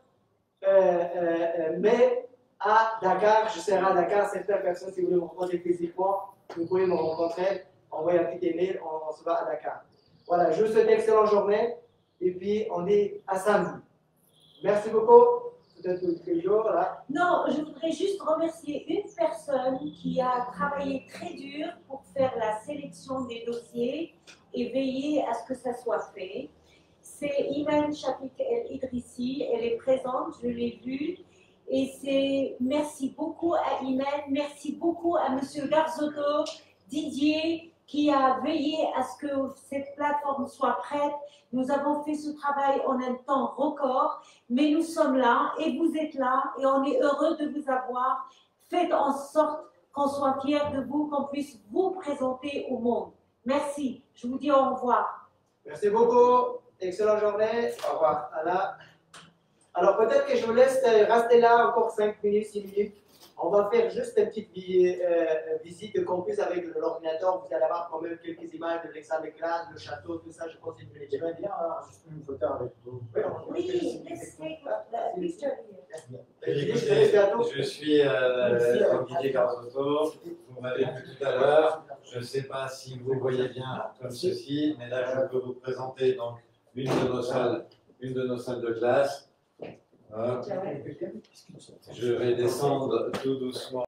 9 mai à Dakar. Je serai à Dakar. Certaines personnes, si vous voulez me rencontrer physiquement, vous pouvez me rencontrer. Envoyez un petit email, on se va à Dakar. Voilà, je vous souhaite une excellente journée. Et puis, on dit à samedi. Merci beaucoup. Peut-être quelques jours, là. Non, je voudrais juste remercier une personne qui a travaillé très dur pour faire la sélection des dossiers et veiller à ce que ça soit fait. C'est Iman Shafik El Idrissi, elle est présente, je l'ai vue. Et c'est merci beaucoup à Iman, merci beaucoup à Monsieur Garzotto, Didier, qui a veillé à ce que cette plateforme soit prête. Nous avons fait ce travail en un temps record, mais nous sommes là et vous êtes là et on est heureux de vous avoir. Faites en sorte qu'on soit fiers de vous, qu'on puisse vous présenter au monde. Merci. Je vous dis au revoir. Merci beaucoup. Excellente journée. Au revoir. Alors peut-être que je vous laisse rester là encore 5 minutes, 6 minutes. On va faire juste une petite visite de campus avec l'ordinateur. Vous allez avoir quand même quelques images de l'examen de classe, le château, tout ça. Je pense que vous J'aimerais bien juste une photo avec vous. Oui, let's take a picture here. Je suis Didier Garzotto, vous m'avez vu tout à l'heure. Je ne sais pas si vous voyez bien comme ceci, mais là je peux vous présenter donc une de nos salles de classe. Je vais descendre tout doucement.